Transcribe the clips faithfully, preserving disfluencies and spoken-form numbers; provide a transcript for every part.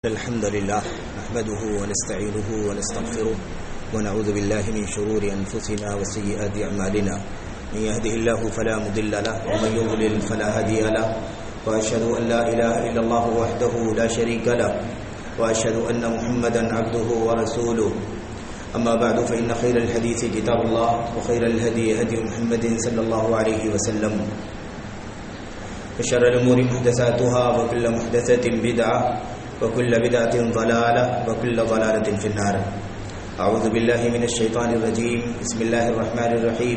الحمد لله نحمده ونستعينه ونستغفره ونعوذ بالله من شرور أنفسنا وسيئات أعمالنا من يهده الله فلا مضل له ومن يضلل فلا هادي له وأشهد أن لا إله إلا الله وحده لا شريك له وأشهد أن محمدا عبده ورسوله أما بعد فإن خير الحديث كتاب الله وخير الهدي هدي محمد صلى الله عليه وسلم وشر الأمور محدثاتها وكل محدثة بدعة وكل بدعة ضلالة وكل ضلالة في النار. أعوذ بالله من الشيطان الرجيم. بسم الله الرحمن الرحيم.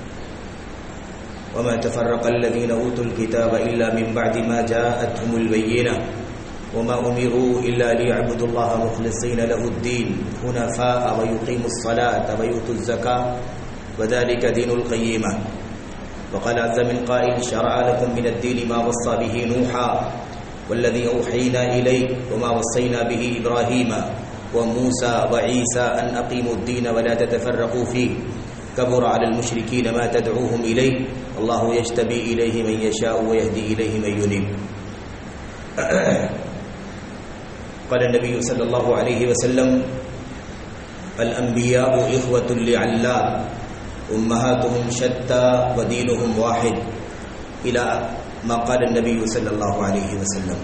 وما تفرق الذين أوتوا الكتاب إلا من بعد ما جاءتهم البينة وما أمروا إلا ليعبدوا الله مخلصين له الدين حنفاء ويقيموا الصلاة ويؤتوا الزكاة وذلك دين القيمة. وقال عز من قائل شرع لكم من الدين ما وصى به نوحا والذي أوحينا إليك وما وصينا به إبراهيم وموسى وعيسى أن أقيموا الدين ولا تتفرقوا فيه كبر على المشركين ما تدعوهم إليه الله يجتبي إليه من يشاء ويهدي إليه من ينيب. قال النبي صلى الله عليه وسلم الأنبياء إخوة لعلات أمهاتهم شتى ودينهم واحد إلى ما قال النبی صلی اللہ علیہ وسلم.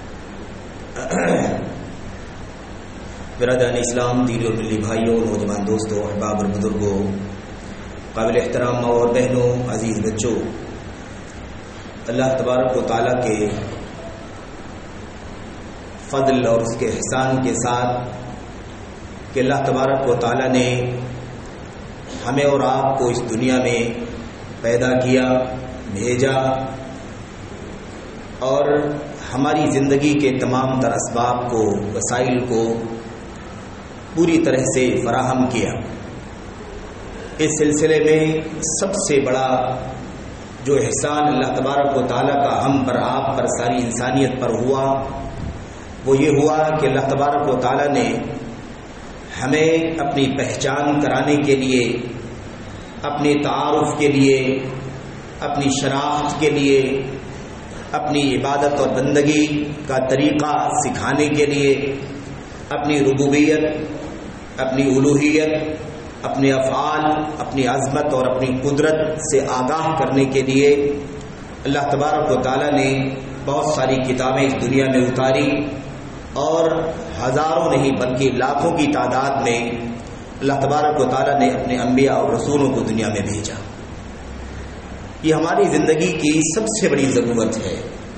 برادران اسلام، دینی اور ملی بھائیوں، نوجوان دوستوں، احباب اور بزرگوں، قابل احترام ماں اور بہنوں، عزیز بچوں، اللہ تبارک و تعالیٰ کے فضل اور اس کے احسان کے ساتھ کہ اللہ تبارک و تعالیٰ نے ہمیں اور آپ کو اس دنیا میں پیدا کیا، بھیجا اور ہماری زندگی کے تمام تر اسباب کو، وسائل کو پوری طرح سے فراہم کیا. اس سلسلے میں سب سے بڑا جو احسان اللہ تبارک و تعالیٰ کا ہم پر، آپ پر، ساری انسانیت پر ہوا، وہ یہ ہوا کہ اللہ تبارک و تعالیٰ نے ہمیں اپنی پہچان کرانے کے لیے، اپنے تعارف کے لیے، اپنی شناخت کے لیے، اپنی عبادت اور بندگی کا طریقہ سکھانے کے لیے، اپنی ربوبیت، اپنی الوہیت، اپنے افعال، اپنی عظمت اور اپنی قدرت سے آگاہ کرنے کے لیے اللہ تبارک و تعالیٰ نے بہت ساری کتابیں اس دنیا میں اتاری اور ہزاروں نہیں بلکہ لاکھوں کی تعداد میں اللہ تبارک و تعالیٰ نے اپنے انبیاء اور رسولوں کو دنیا میں بھیجا. یہ ہماری زندگی کی سب سے بڑی ضرورت ہے،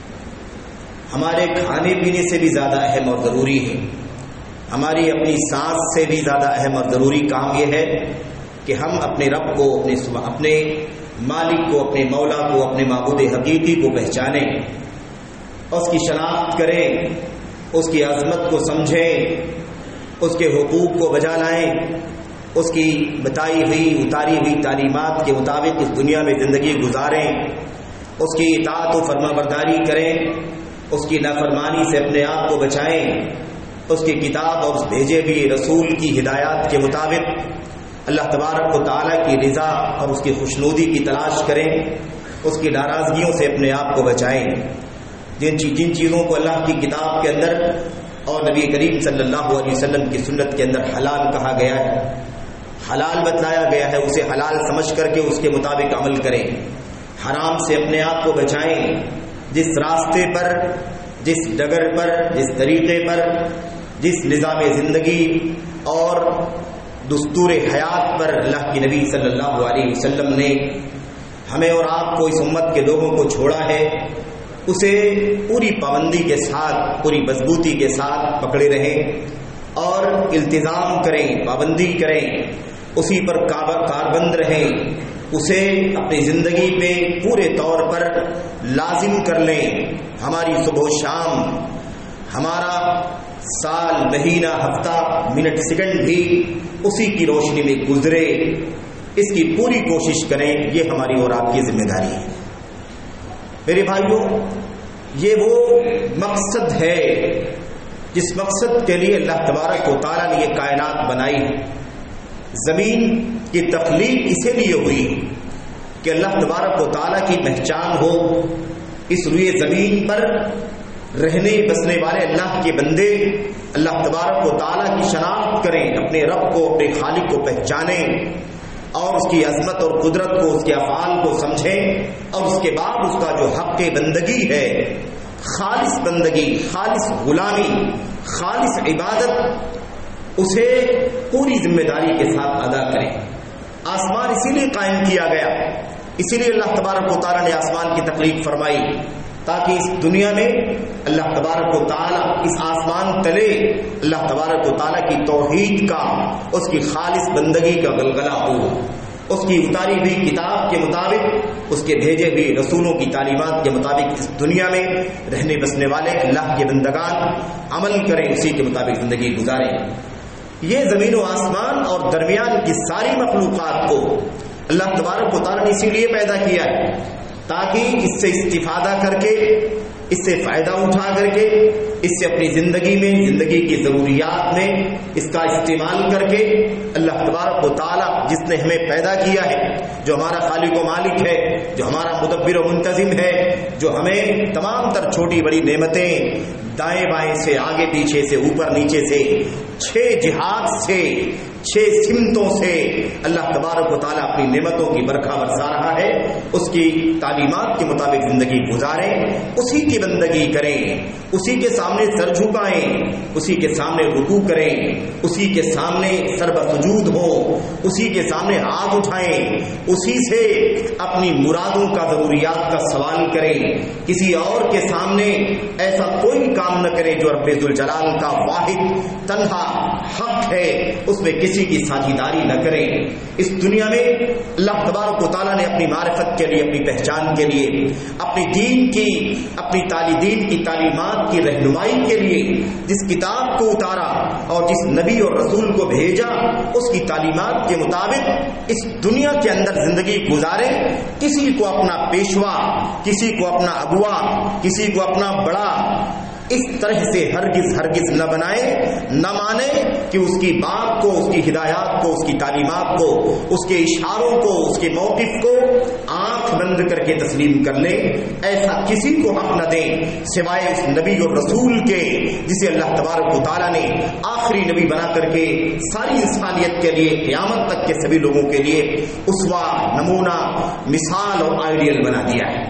ہمارے کھانے پینے سے بھی زیادہ اہم اور ضروری ہے، ہماری اپنی سانس سے بھی زیادہ اہم اور ضروری کام یہ ہے کہ ہم اپنے رب کو، اپنے اپنے مالک کو، اپنے مولا کو، اپنے معبود حقیقی کو پہچانیں، اس کی شناخت کریں، اس کی عظمت کو سمجھیں، اس کے حقوق کو بجا لائیں، اس کی بتائی ہوئی اتاری ہوئی تعلیمات کے مطابق اس دنیا میں زندگی گزاریں، اس کی اطاعت و فرما برداری کریں، اس کی نافرمانی سے اپنے آپ کو بچائیں، اس کی کتاب اور اس بھیجے ہوئے رسول کی ہدایات کے مطابق اللہ تبارک و تعالیٰ کی رضا اور اس کی خوشنودی کی تلاش کریں، اس کی ناراضگیوں سے اپنے آپ کو بچائیں. جن جن چیزوں کو اللہ کی کتاب کے اندر اور نبی کریم صلی اللہ علیہ وسلم کی سنت کے اندر حلال کہا گیا ہے، حلال بتلایا گیا ہے، اسے حلال سمجھ کر کے اس کے مطابق عمل کریں. حرام سے اپنے آپ کو بچائیں. جس راستے پر، جس ڈگر پر، جس طریقے پر، جس نظام زندگی اور دستور حیات پر اللہ کی نبی صلی اللہ علیہ وسلم نے ہمیں اور آپ کو، اس امت کے لوگوں کو چھوڑا ہے، اسے پوری پابندی کے ساتھ، پوری مضبوطی کے ساتھ پکڑے رہیں اور التزام کریں، پابندی کریں، اسی پر کاربند رہیں، اسے اپنی زندگی پہ پورے طور پر لازم کر لیں. ہماری صبح و شام، ہمارا سال، مہینہ، ہفتہ، منٹ، سیکنڈ بھی اسی کی روشنی میں گزرے، اس کی پوری کوشش کریں. یہ ہماری اور آپ کی ذمہ داری ہے. میرے بھائیوں، یہ وہ مقصد ہے جس مقصد کے لیے اللہ تبارک و تعالیٰ نے یہ کائنات بنائی ہے. زمین کی تخلیق اسی لیے ہوئی کہ اللہ تبارک و تعالیٰ کی پہچان ہو. اس روئے زمین پر رہنے بسنے والے اللہ کے بندے اللہ تبارک و تعالیٰ کی شناخت کریں، اپنے رب کو، اپنے خالق کو پہچانیں اور اس کی عظمت اور قدرت کو، اس کے افعال کو سمجھیں، اور اس کے بعد اس کا جو حق بندگی ہے، خالص بندگی، خالص غلامی، خالص عبادت، اسے پوری ذمہ داری کے ساتھ ادا کریں۔ آسمان اسی لیے قائم کیا گیا، اسی لیے اللہ تبارک و تعالیٰ نے آسمان کی تخلیق فرمائی، تاکہ اس دنیا میں اللہ تبارک و تعالیٰ اس آسمان تلے اللہ تبارک و تعالیٰ کی توحید کا، اس کی خالص بندگی کا غلغلہ ہو، اس کی اتاری ہوئی کتاب کے مطابق، اس کے بھیجے ہوئے رسولوں کی تعلیمات کے مطابق اس دنیا میں رہنے بسنے والے اللہ کے بندگان عمل کریں، اسی کے مطابق زندگی گزاریں۔ یہ زمین و آسمان اور درمیان کی ساری مخلوقات کو اللہ تبارک و تعالیٰ نے اسی لیے پیدا کیا ہے تاکہ اس سے استفادہ کر کے، اس سے فائدہ اٹھا کر کے، اس سے اپنی زندگی میں، زندگی کی ضروریات میں اس کا استعمال کر کے اللہ تبارک و تعالیٰ جس نے ہمیں پیدا کیا ہے، جو ہمارا خالق و مالک ہے، جو ہمارا مدبر و منتظم ہے، جو ہمیں تمام تر چھوٹی بڑی نعمتیں دائیں بائیں سے، آگے پیچھے سے، اوپر نیچے سے، چھ جہات سے، چھ سمتوں سے اللہ تبارک و تعالیٰ اپنی نعمتوں کی برکھا برسا رہا ہے، اس کی تعلیمات کے مطابق زندگی گزاریں، اسی کی بندگی کریں، اسی کے سامنے سر جھکائیں، اسی کے سامنے رکوع کریں، اسی کے سامنے سر بسجود ہو، اسی کے سامنے ہاتھ اٹھائیں، اسی سے اپنی مرادوں کا، ضروریات کا سوال کریں، کسی اور کے سامنے ایسا کوئی کام نہ کریں جو رب ذوالجلال کا واحد تنہا حق ہے، اس میں کسی کی ساجھیداری نہ کریں۔ اس دنیا میں اللہ تبارک و تعالیٰ نے اپنی معرفت کے لیے، اپنی پہچان کے لیے، اپنی دین کی، اپنی تعلیم دین کی تعلیمات کی رہنمائی کے لیے جس کتاب کو اتارا اور جس نبی اور رسول کو بھیجا، اس کی تعلیمات کے مطابق اس دنیا کے اندر زندگی گزارے، کسی کو اپنا پیشوا، کسی کو اپنا اغوا، کسی کو اپنا بڑا اس طرح سے ہرگز ہرگز نہ بنائے، نہ مانے کہ اس کی بات کو، اس کی ہدایات کو، اس کی تعلیمات کو، اس کے اشاروں کو، اس کے موقف کو آنکھ بند کر کے تسلیم کر لیں۔ ایسا کسی کو حق نہ دیں سوائے اس نبی اور رسول کے جسے اللہ تبارک و تعالیٰ نے آخری نبی بنا کر کے ساری انسانیت کے لیے، قیامت تک کے سبھی لوگوں کے لیے اسوہ، نمونہ، مثال اور آئیڈیل بنا دیا ہے۔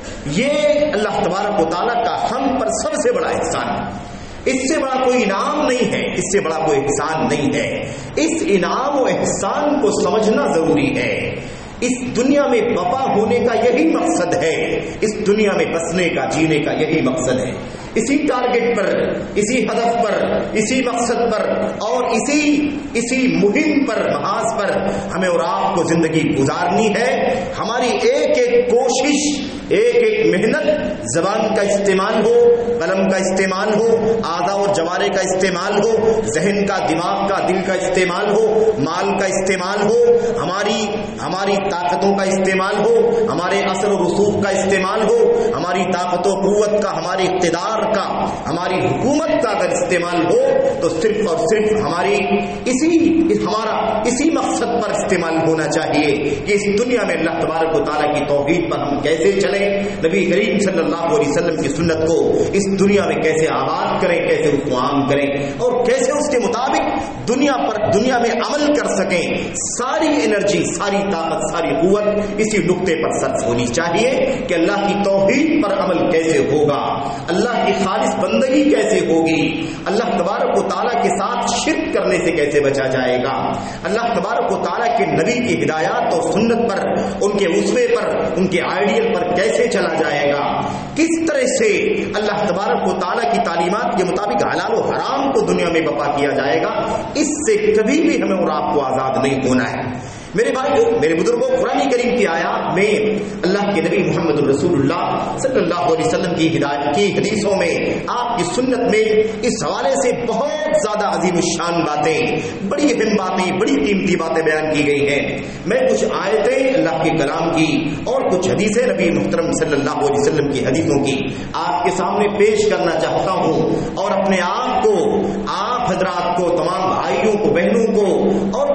یہ اللہ تبارک و تعالیٰ کا ہم پر سب سے بڑا احسان ہے، اس سے بڑا کوئی انعام نہیں ہے، اس سے بڑا کوئی احسان نہیں ہے۔ اس انعام و احسان کو سمجھنا ضروری ہے۔ اس دنیا میں بقا ہونے کا یہی مقصد ہے، اس دنیا میں بسنے کا، جینے کا یہی مقصد ہے۔ اسی ٹارگٹ پر، اسی ہدف پر، اسی مقصد پر اور اسی اسی مہم پر، محاذ پر ہمیں اور آپ کو زندگی گزارنی ہے۔ ہماری ایک ایک کوشش، ایک ایک محنت، زبان کا استعمال ہو، قلم کا استعمال ہو، اعضاء اور جوارح کا استعمال ہو، ذہن کا، دماغ کا، دل کا استعمال ہو، مال کا استعمال ہو، ہماری ہماری طاقتوں کا استعمال ہو، ہمارے اثر و رسوخ کا استعمال ہو، ہماری طاقت و قوت کا، ہماری اقتدار کا، ہماری حکومت کا اگر استعمال ہو تو صرف اور صرف ہماری اسی ہمارا اسی مقصد پر استعمال ہونا چاہیے کہ اس دنیا میں اللہ تبارک و تعالیٰ کی توحید پر ہم کیسے چلیں، نبی کریم صلی اللہ علیہ وسلم کی سنت کو اس دنیا میں کیسے آباد کریں، کیسے اس کو عام کریں اور کیسے اس کے مطابق دنیا پر دنیا میں عمل کر سکیں۔ ساری انرجی، ساری طاقت، ساری قوت اسی نقطے پر صرف ہونی چاہیے کہ اللہ کی توحید پر عمل کیسے ہوگا، اللہ کی خالص بندگی کیسے ہوگی، اللہ تبارک و تعالیٰ کے ساتھ شرک کرنے سے کیسے بچا جائے گا، اللہ تبارک و تعالیٰ کے نبی کی ہدایات اور سنت پر، ان کے اسوے پر، ان کے آئیڈیل پر کیسے چلا جائے گا، کس طرح سے اللہ تبارک و تعالیٰ کی تعلیمات کے مطابق حلال و حرام کو دنیا میں بپا کیا جائے گا، اس سے کبھی بھی ہمیں اور آپ کو آزاد نہیں ہونا ہے۔ میرے بھائیو، میرے بزرگوں، قرآن کریم کی آیات میں اللہ کے نبی محمد الرسول اللہ صلی اللہ علیہ وسلم کی ہدایت کی حدیثوں میں، آپ کی سنت میں اس حوالے سے بہت زیادہ عظیم الشان باتیں، بڑی اہم باتیں، بڑی قیمتی باتیں بیان کی گئی ہیں۔ میں کچھ آیتیں اللہ کے کلام کی اور کچھ حدیثیں نبی محترم صلی اللہ علیہ وسلم کی حدیثوں کی آپ کے سامنے پیش کرنا چاہتا ہوں اور اپنے آپ کو، آپ حضرات کو، تمام بھائیوں کو، بہنوں کو اور تمام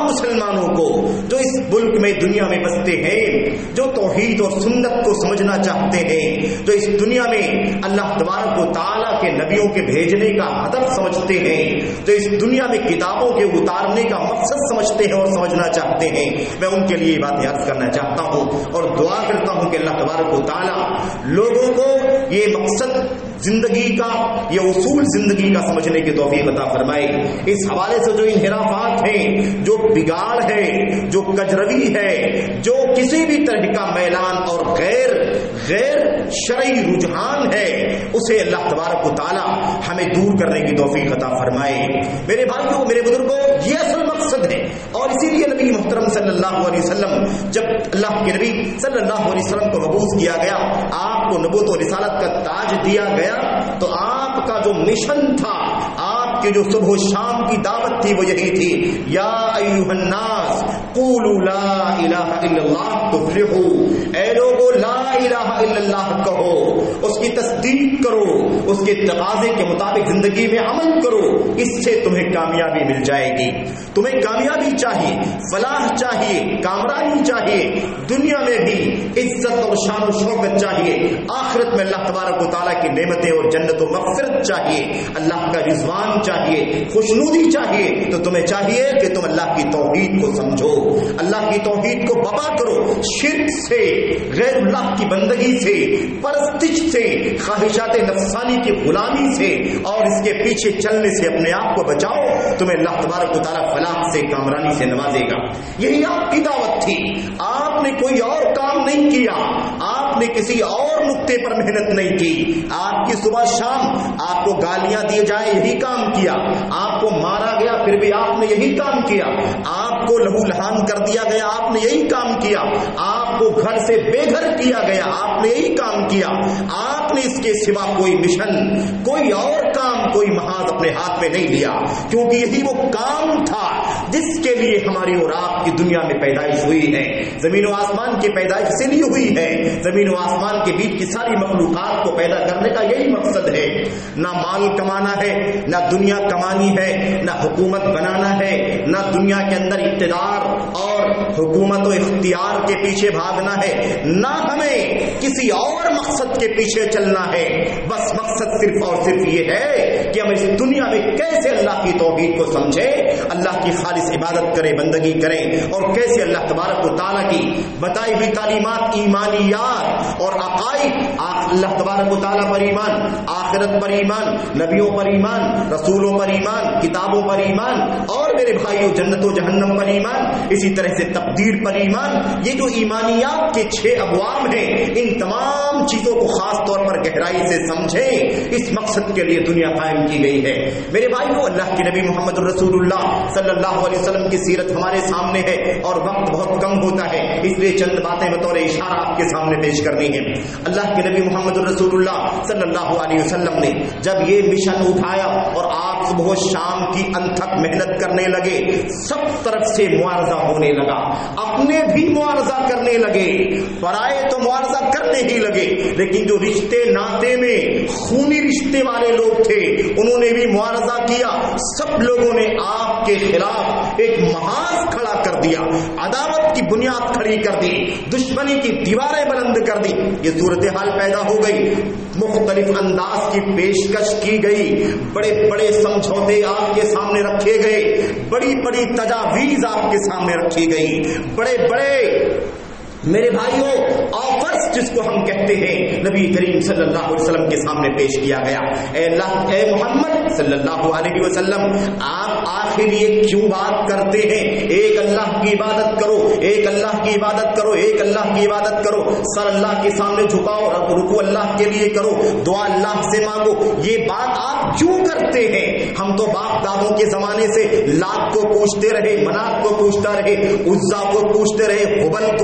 مسلمانوں کو جو اس ملک میں دنیا میں بستے ہیں, جو توحید اور سنت کو سمجھنا چاہتے ہیں, جو اس دنیا میں اللہ تبارک و تعالیٰ کے نبیوں کے بھیجنے کا ہدف سمجھتے ہیں, جو اس دنیا میں کتابوں کے اتارنے کا مقصد سمجھتے ہیں اور سمجھنا چاہتے ہیں, میں ان کے لیے یہ باتیں عرض کرنا چاہتا ہوں اور دعا کرتا ہوں کہ اللہ تبارک و تعالیٰ لوگوں کو یہ مقصد زندگی کا, یہ اصول زندگی کا سمجھنے کی توفیق عطا فرمائے. اس حوالے سے جو انحرافات ہیں, جو بگاڑ ہے, جو کجروی ہے, جو کسی بھی طرح کا میلان اور غیر غیر شرعی رجحان ہے, اسے اللہ تبارک و تعالی ہمیں دور کرنے کی توفیق عطا فرمائے. میرے بھائیوں, میرے بزرگوں, یہ اصل مقصد ہے اور اسی لیے نبی محترم صلی اللہ علیہ وسلم, جب اللہ کے نبی صلی اللہ علیہ وسلم کو مبعوث کیا گیا, آپ کو نبوت و رسالت کا تاج دیا گیا, تو آپ کا جو مشن تھا, آپ کی جو صبح و شام کی دعوت تھی, وہ یہی تھی, یا ایھا الناس قولوا لا الہ الا اللہ تفلحوا, اے لوگو لا الہ الا اللہ کہو, اس کی تصدیق کرو, اس کے تقاضے کے مطابق زندگی میں عمل کرو, اس سے تمہیں کامیابی مل جائے گی. تمہیں کامیابی چاہیے, فلاح چاہیے, کامرانی چاہیے, دنیا میں بھی عزت اور شان و شوکت چاہیے, آخرت میں اللہ تبارک و تعالیٰ کی نعمتیں اور جنت و مغفرت چاہیے, اللہ کا رضوان چاہیے, خوشنودی چاہیے, تو تمہیں چاہیے کہ تم اللہ کی توحید کو سمجھو, اللہ کی توحید کو بپا کرو, شرک سے, غیر اللہ کی بندگی سے, پرستش سے, خواہشات نفسانی کی غلامی سے اور اس کے پیچھے چلنے سے اپنے آپ کو بچاؤ, تمہیں اللہ تبارک و تعالیٰ فلاح سے, کامرانی سے نوازے گا. یہی آپ کی دعوت تھی, آپ نے کوئی اور کام نہیں کیا, آپ نے کسی اور نقطے پر محنت نہیں کی, آپ کی صبح شام آپ کو گالیاں دیے جائیں یہی کام کیا, آپ کو مارا گیا پھر بھی آپ نے یہی کام کیا, آپ کو لہو لہان کر دیا گیا آپ نے یہی کام کیا, آپ کو گھر سے بے گھر کیا گیا آپ نے یہی کام کیا, آپ نے اس کے سوا کوئی مشن, کوئی اور کام, کوئی محاذ اپنے ہاتھ میں نہیں لیا, کیونکہ یہی وہ کام تھا جس کے لیے ہماری اور آپ کی دنیا میں پیدائش ہوئی ہے. زمین و آسمان کی پیدائش اسی لیے ہوئی ہے, زمین و آسمان کے بیچ کی ساری مخلوقات کو پیدا کرنے کا یہی مقصد ہے. نہ مال کمانا ہے, نہ دنیا کمانی ہے, نہ حکومت بنانا ہے, نہ دنیا کے اندر اقتدار اور حکومت و اختیار کے پیچھے بھاگنا ہے, نہ ہمیں کسی اور مقصد کے پیچھے چلنا ہے. بس مقصد صرف اور صرف یہ ہے کہ ہم اس دنیا میں کیسے اللہ کی توحید کو سمجھیں, اللہ کی خالص عبادت کریں, بندگی کریں, اور کیسے اللہ تبارک و تعالیٰ کی بتائی ہوئی تعلیمات, ایمانیات اور عقائد, اللہ تبارک و تعالیٰ پر ایمان, آخرت پر ایمان, نبیوں پر ایمان, رسولوں پر ایمان, کتابوں پر ایمان, اور میرے بھائیوں جنت و جہنم پر ایمان, اسی طرح سے تقدیر پر ایمان. یہ جو ایمانیات کے چھ ابواب ہیں, ان تمام چیزوں کو خاص طور پر گہرائی سے سمجھیں, اس مقصد کے لیے دنیا قائم کی گئی ہے. میرے بھائیوں, اللہ کے نبی محمد رسول اللہ صلی اللہ علیہ وسلم کی سیرت ہمارے سامنے ہے اور وقت بہت کم ہوتا ہے, اس لیے چند باتیں بطور اشارہ آپ کے سامنے پیش کرنی ہے. اللہ کے نبی محمد رسول اللہ صلی اللہ علیہ وسلم نے جب یہ مشن اٹھایا اور آپ صبح و شام کی انتھک محنت کرنے لگے, سب طرف سے معارضہ ہونے لگا, اپنے بھی معارضہ کرنے لگے, پرائے تو معارضہ کرنے ہی لگے, لیکن جو رشتے ناطے میں خونی رشتے والے لوگ تھے انہوں نے بھی معارضہ کیا. سب لوگوں نے آپ کے خلاف ایک محاذ کھڑا کر دیا, عداوت کی بنیاد کھڑی کر دی, دشمنی کی دیواریں بلند کر دی. یہ صورتحال پیدا ہو گئی, مختلف انداز کی پیشکش کی گئی, بڑے بڑے سمجھوتے آپ کے سامنے رکھے گئے, بڑی بڑی تجاویز آپ کے سامنے رکھی گئی, بڑے بڑے میرے بھائیوں آفرز جس کو ہم کہتے ہیں نبی کریم صلی اللہ علیہ وسلم کے سامنے پیش کیا گیا. اے اللہ, اے محمد صلی اللہ علیہ وسلم, آپ آخر یہ کیوں بات کرتے ہیں, ایک اللہ کی عبادت کرو, ایک اللہ کی عبادت کرو, ایک اللہ کی عبادت کرو, سر اللہ کے سامنے جھکاؤ, رکوع اللہ کے لیے کرو, دعا اللہ سے مانگو, یہ بات آپ کیوں کرتے ہیں؟ ہم تو باپ دادوں کے زمانے سے لات کو پوچھتے رہے, منات کو پوچھتا رہے, عزا کو پوچھتے رہے, حبل کو,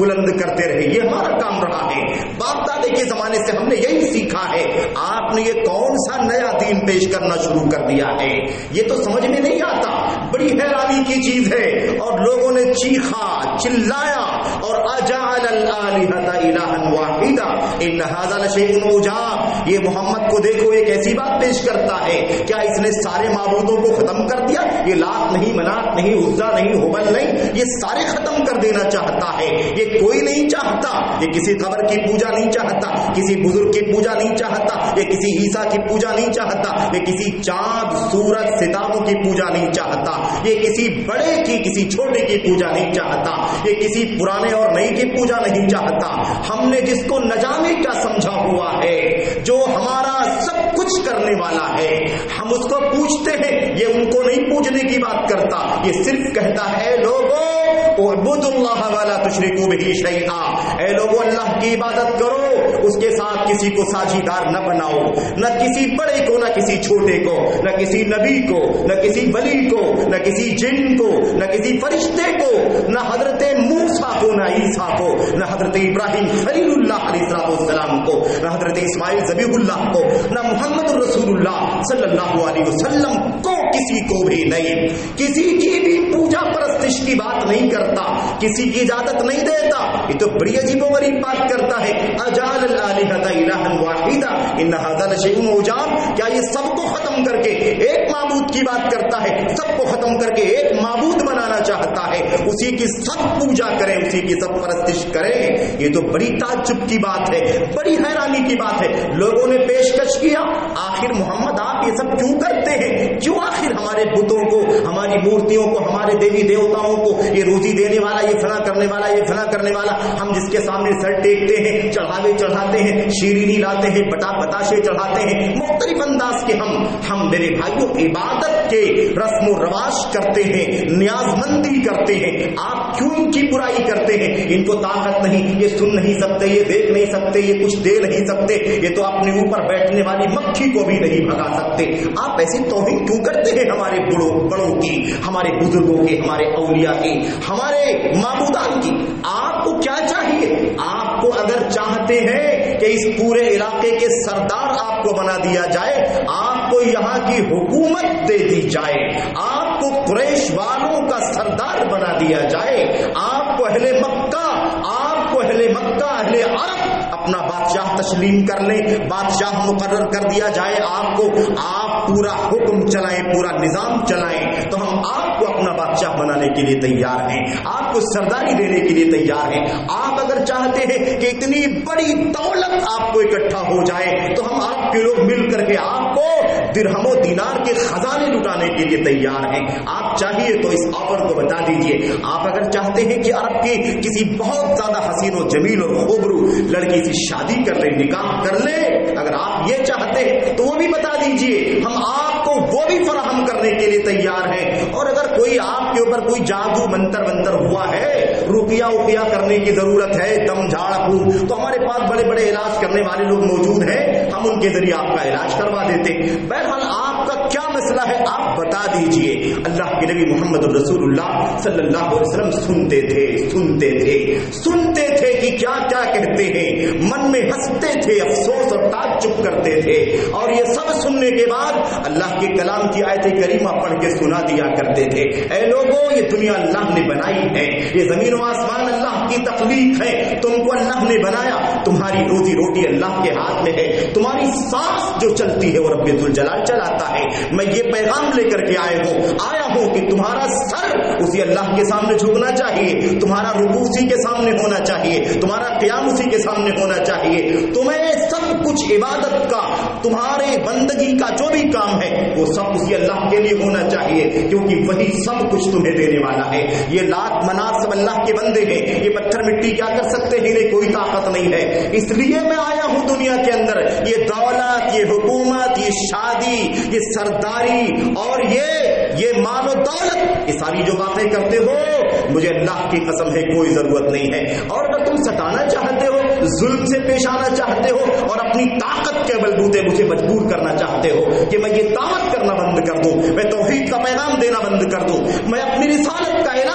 بلند کرتے رہے. یہ ہمارا کام رہا ہے. باپ دادے کے زمانے سے ہم نے یہی سیکھا ہے. آپ نے یہ کون سا نیا دین پیش کرنا شروع کر دیا ہے؟ یہ تو سمجھ میں نہیں آتا. بڑی حیرانی کی چیز ہے. اور لوگوں نے چیخا, چلایا اور اجعل الالهة الها واحدا ان هذا لشيء عجاب. یہ محمد کو دیکھو ایک ایسی بات پیش کرتا ہے, کیا اس نے سارے معبودوں کو ختم کر دیا؟ یہ لات نہیں, منات نہیں, عزا نہیں, ہبل نہیں, یہ سارے ختم کر دینا چاہتا ہے. یہ کوئی نہیں چاہتا. یہ کسی قبر کی پوجا نہیں چاہتا, کسی بزرگ کی پوجا نہیں چاہتا, یہ کسی عیسیٰ کی پوجا نہیں چاہتا, یہ کسی چاند, سورج, ستاروں کی پوجا نہیں چاہتا, یہ کسی بڑے کی, کسی چھوٹے کی پوجا نہیں چاہتا, یہ کسی پرانے اور نئی کی پوجا نہیں چاہتا. ہم نے جس کو نہ جانے کیا سمجھا ہوا ہے, جو ہمارا سب کچھ کرنے والا ہے, ہم اس کو پوچھتے ہیں. یہ ان کو نہیں پوجنے کی بات کرتا, یہ صرف کہتا ہے لوگوں اعبدوا اللہ ولا تشرکوا بہ شیئا. اے لوگوں اللہ کی عبادت کرو, اس کے ساتھ کسی کو ساجیدار نہ بناؤ, نہ کسی بڑے کو, نہ کسی چھوٹے کو, نہ کسی نبی کو, نہ کسی ولی کو, نہ کسی جن کو, نہ کسی فرشتے کو, نہ حضرت موسیٰ کو, نہ عیسیٰ کو, نہ حضرت ابراہیم خلیل اللہ علیہ السلام کو, نہ حضرت اسماعیل ذبیح اللہ کو, نہ محمد رسول اللہ صلی اللہ علیہ وسلم کو, کسی کو بھی نہیں. کسی کی بھی پوجا پرستش کی بات نہیں کرتا, کسی کی اجازت نہیں دیتا. یہ تو بڑی عجیب و غریب بات کرتا ہے. اجعل الالهة الها واحدا ان هذا لشيء عجاب. کیا یہ سب کو ختم کر کے ایک معبود کی بات کرتا ہے, سب کو ختم کر کے ایک معبود بنانا چاہتا ہے, اسی کی سب پوجا کریں, اسی کی سب پرستش کریں. یہ تو بڑی تعجب کی بات ہے, بڑی حیرانی کی بات ہے. لوگوں نے پیشکش کیا, آخر محمد آپ یہ سب کیوں کرتے ہیں؟ کیوں آخر ہمارے بتوں کو, ہماری مورتیوں کو, ہمارے دیوی دیوتاؤں کو, یہ روزی دینے والا, یہ فلاں کرنے والا, یہ فلاں کرنے والا, ہم جس کے سامنے سر ٹیکتے ہیں, چڑھاوے چڑھاتے ہیں, شیرینی لاتے ہیں, بٹا بتاشے چڑھاتے ہیں, مختلف انداز کے ہم ہم میرے بھائیوں عبادت کے رسم و رواج کرتے ہیں, نیاز مندی کرتے ہیں. آپ کیوں ان کی برائی کرتے ہیں؟ ان کو طاقت نہیں, یہ سن نہیں سکتے, یہ دیکھ نہیں سکتے, یہ کچھ دے نہیں سکتے, یہ تو اپنے اوپر بیٹھنے والی مکھی کو بھی نہیں بھگا سکتے. آپ ایسی توہین کیوں کرتے ہیں ہمارے بڑوں بڑوں کی, ہمارے بزرگوں کی, ہمارے اولیاء کی, ہمارے معبودان کی؟ آپ کو کیا چاہیے؟ آپ کو اگر چاہتے ہیں کہ اس پورے علاقے کے سردار آپ کو بنا دیا جائے, آپ کو یہاں کی حکومت دے دی جائے, آپ کو قریش والوں کا سردار بنا دیا جائے, آپ کو اہل مکہ, آپ کو اہل مکہ, اہل عرب اپنا بادشاہ تسلیم کر لیں, بادشاہ مقرر کر دیا جائے آپ کو, آپ پورا حکم چلائیں, پورا نظام چلائیں, تو ہم آپ کو اپنا بادشاہ بنانے کے لیے تیار ہیں, آپ کو سرداری دینے کے لیے تیار ہیں. آپ اگر چاہتے ہیں کہ اتنی بڑی دولت آپ کو اکٹھا ہو جائے, تو ہم آپ کے لوگ مل کر کے آپ کو درہم و دینار کے خزانے لٹانے کے لیے تیار ہیں. آپ چاہیے تو اس آفر کو بتا دیجئے. آپ اگر چاہتے ہیں کہ عرب کی کسی بہت زیادہ حسین و جمیل اور خوبرو لڑکی سے شادی کر لیں, نکاح کر لیں, اگر آپ یہ چاہتے ہیں تو وہ بھی بتا دیجئے, ہم آپ کو وہ بھی فراہم کرنے کے لیے تیار ہیں. اور اگر کوئی آپ کے اوپر کوئی جادو منتر ونتر ہوا ہے, رقیہ اقیہ کرنے کی ضرورت ہے, دم جھاڑ پھونک, تو ہمارے پاس بڑے بڑے علاج کرنے والے لوگ موجود ہیں, ہم ان کے ذریعے آپ کا علاج کروا دیتے. بہرحال آپ کا کیا مسئلہ ہے آپ بتا دیجئے. اللہ کے نبی محمد رسول اللہ صلی اللہ علیہ وسلم سنتے تھے سنتے تھے سنتے تھے کہ کیا کیا کہتے ہیں, من میں ہنستے تھے, افسوس اور تعجب کرتے تھے, اور یہ سب سننے کے بعد اللہ کے کلام کی آیت کریمہ پڑھ کے سنا دیا کرتے تھے. اے لوگوں, یہ دنیا اللہ نے بنائی ہے, یہ زمین و آسمان اللہ کی تخلیق ہے, تم کو اللہ نے بنایا, تمہاری روزی روٹی اللہ کے ہاتھ میں ہے, تمہاری سانس جو چلتی ہے وہ رب ذوالجلال چلاتا ہے. میں یہ پیغام لے کر کے آئے ہوں آیا ہوں کہ تمہارا سر اسی اللہ کے سامنے جھکنا چاہیے, تمہارا رکوع اسی کے سامنے ہونا چاہیے, تمہارا قیام اسی کے سامنے ہونا چاہیے. تمہیں سب کچھ عبادت کا, تمہارے بندگی کا جو بھی کام ہے وہ سب اسی اللہ کے لیے ہونا چاہیے, کیونکہ وہی سب کچھ تمہیں دینے والا ہے. یہ لات منات سب اللہ کے بندے ہیں, یہ پتھر مٹی کیا کر سکتے ہیں, انہیں کوئی طاقت نہیں ہے. اس لیے میں آیا ہوں دنیا کے اندر, یہ دولت, یہ حکومت, یہ شادی, یہ سرداری اور یہ یہ مال و دولت, یہ ساری جو باتیں کرتے ہو, مجھے اللہ کی قسم ہے کوئی ضرورت نہیں ہے. اور اگر تم ستانا چاہتے ہو, ظلم سے پیش آنا چاہتے ہو, اور اپنی طاقت کے بلبوتے مجھے مجبور کرنا چاہتے ہو کہ میں یہ دعوت کرنا بند کر دوں, میں توحید کا پیغام دینا بند کر دوں, میں اپنی رسالت کا اعلان کرنا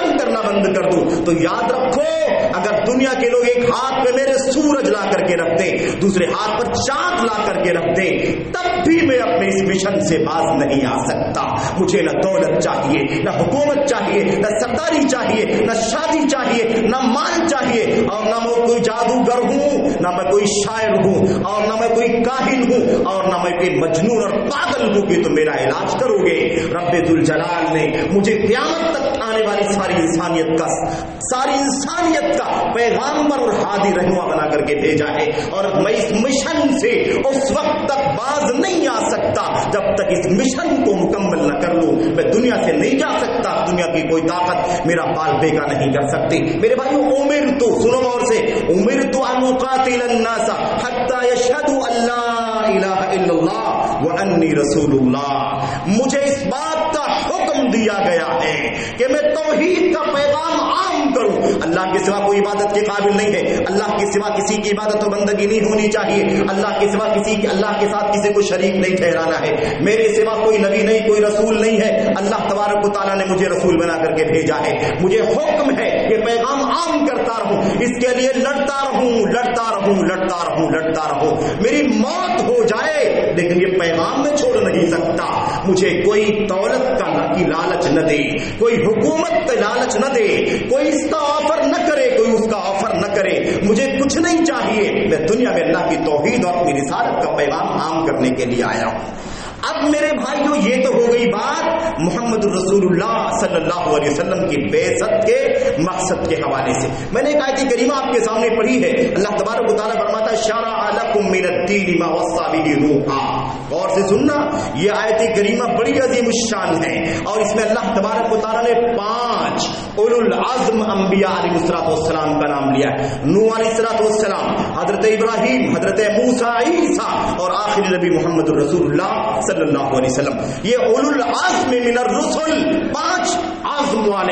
بند کر دوں تو یاد رکھو اگر دنیا کے لوگ ایک ہاتھ پہ میرے سورج لا کر کے رکھ دیں, دوسرے ہاتھ پر چاند لا کر کے رکھ دیں, تب بھی میں اپنے اس مشن سے باز نہیں آ سکتا. مجھے نہ دولت چاہیے, نہ حکومت چاہیے, نہ سرداری چاہیے, نہ شادی چاہیے, نہ مال چاہیے, اور نہ میں کوئی جادوگر ہوں, نہ میں کوئی شاعر ہوں, اور نہ میں کوئی کاہن ہوں, اور نہ میں کوئی مجنون اور پاگل ہوں کہ تم میرا علاج کرو گے. رب ذوالجلال نے مجھے قیامت تک آنے والی ساری انسانیت کا ساری انسانیت کا پیغامبر اور ہادی رہنما بنا کر کے بھیجا ہے, اور میں اس مشن سے اس وقت تک باز نہیں آ سکتا جب تک اس مشن کو مکمل نہ کر لوں. میں دنیا سے نہیں جا سکتا, دنیا کی کوئی طاقت میرا بال بیگا نہیں کر سکتی. میرے بھائیو, امرت, سنو غور سے, امرت ان اقاتل الناس حتی یشہدوا ان لا الہ الا اللہ وانی رسول اللہ. مجھے اس بات کا حکم دیا گیا ہے کہ میں توحید کا پیغام عام کروں. اللہ کے سوا کوئی عبادت کے قابل نہیں ہے, اللہ کے سوا کسی کی عبادت و بندگی نہیں ہونی چاہیے, اللہ کے سوا کسی کی اللہ کے ساتھ کسی کو شریک نہیں ٹھہرانا ہے, میرے سوا کوئی نبی نہیں, کوئی رسول نہیں ہے. اللہ تبارک و تعالیٰ نے مجھے رسول بنا کر کے بھیجا ہے, مجھے حکم ہے کہ پیغام عام کرتا رہوں, اس کے لیے لڑتا رہوں لڑتا رہوں لڑتا رہوں لڑتا رہوں میری موت ہو جائے لیکن یہ پیغام میں چھوڑ نہیں سکتا. مجھے کوئی دولت کا کی لالچ نہ دے, کوئی حکومت کا لالچ نہ دے, کوئی اس کا آفر نہ کرے, کوئی اس کا آفر نہ کرے, مجھے کچھ نہیں چاہیے. میں دنیا میں اللہ کی توحید اور اپنی رسالت کا پیغام عام کرنے کے لیے آیا ہوں. اب میرے بھائیو, یہ تو ہو گئی بات محمد رسول اللہ صلی اللہ علیہ وسلم کی بعثت کے مقصد کے حوالے سے. میں نے ایک آیت کریمہ آپ کے سامنے پڑھی ہے. اللہ تبارک و تعالیٰ فرماتا ہے شرع لکم من الدین ما وصى به نوحا. غور سے سننا, یہ آیت کریمہ بڑی عظیم الشان ہے, اور اس میں اللہ تبارک و تعالیٰ نے پانچ اولو العزم انبیاء علیہ الصلوۃ والسلام کا نام لیا ہے. نوح علیہ الصلوۃ والسلام, حضرت ابراہیم, حضرت موسیٰ, عیسیٰ, اور آخری نبی محمد رسول اللہ صلی اللہ علیہ وسلم. یہ اولو العزم من الرسل, پانچ عزم والے,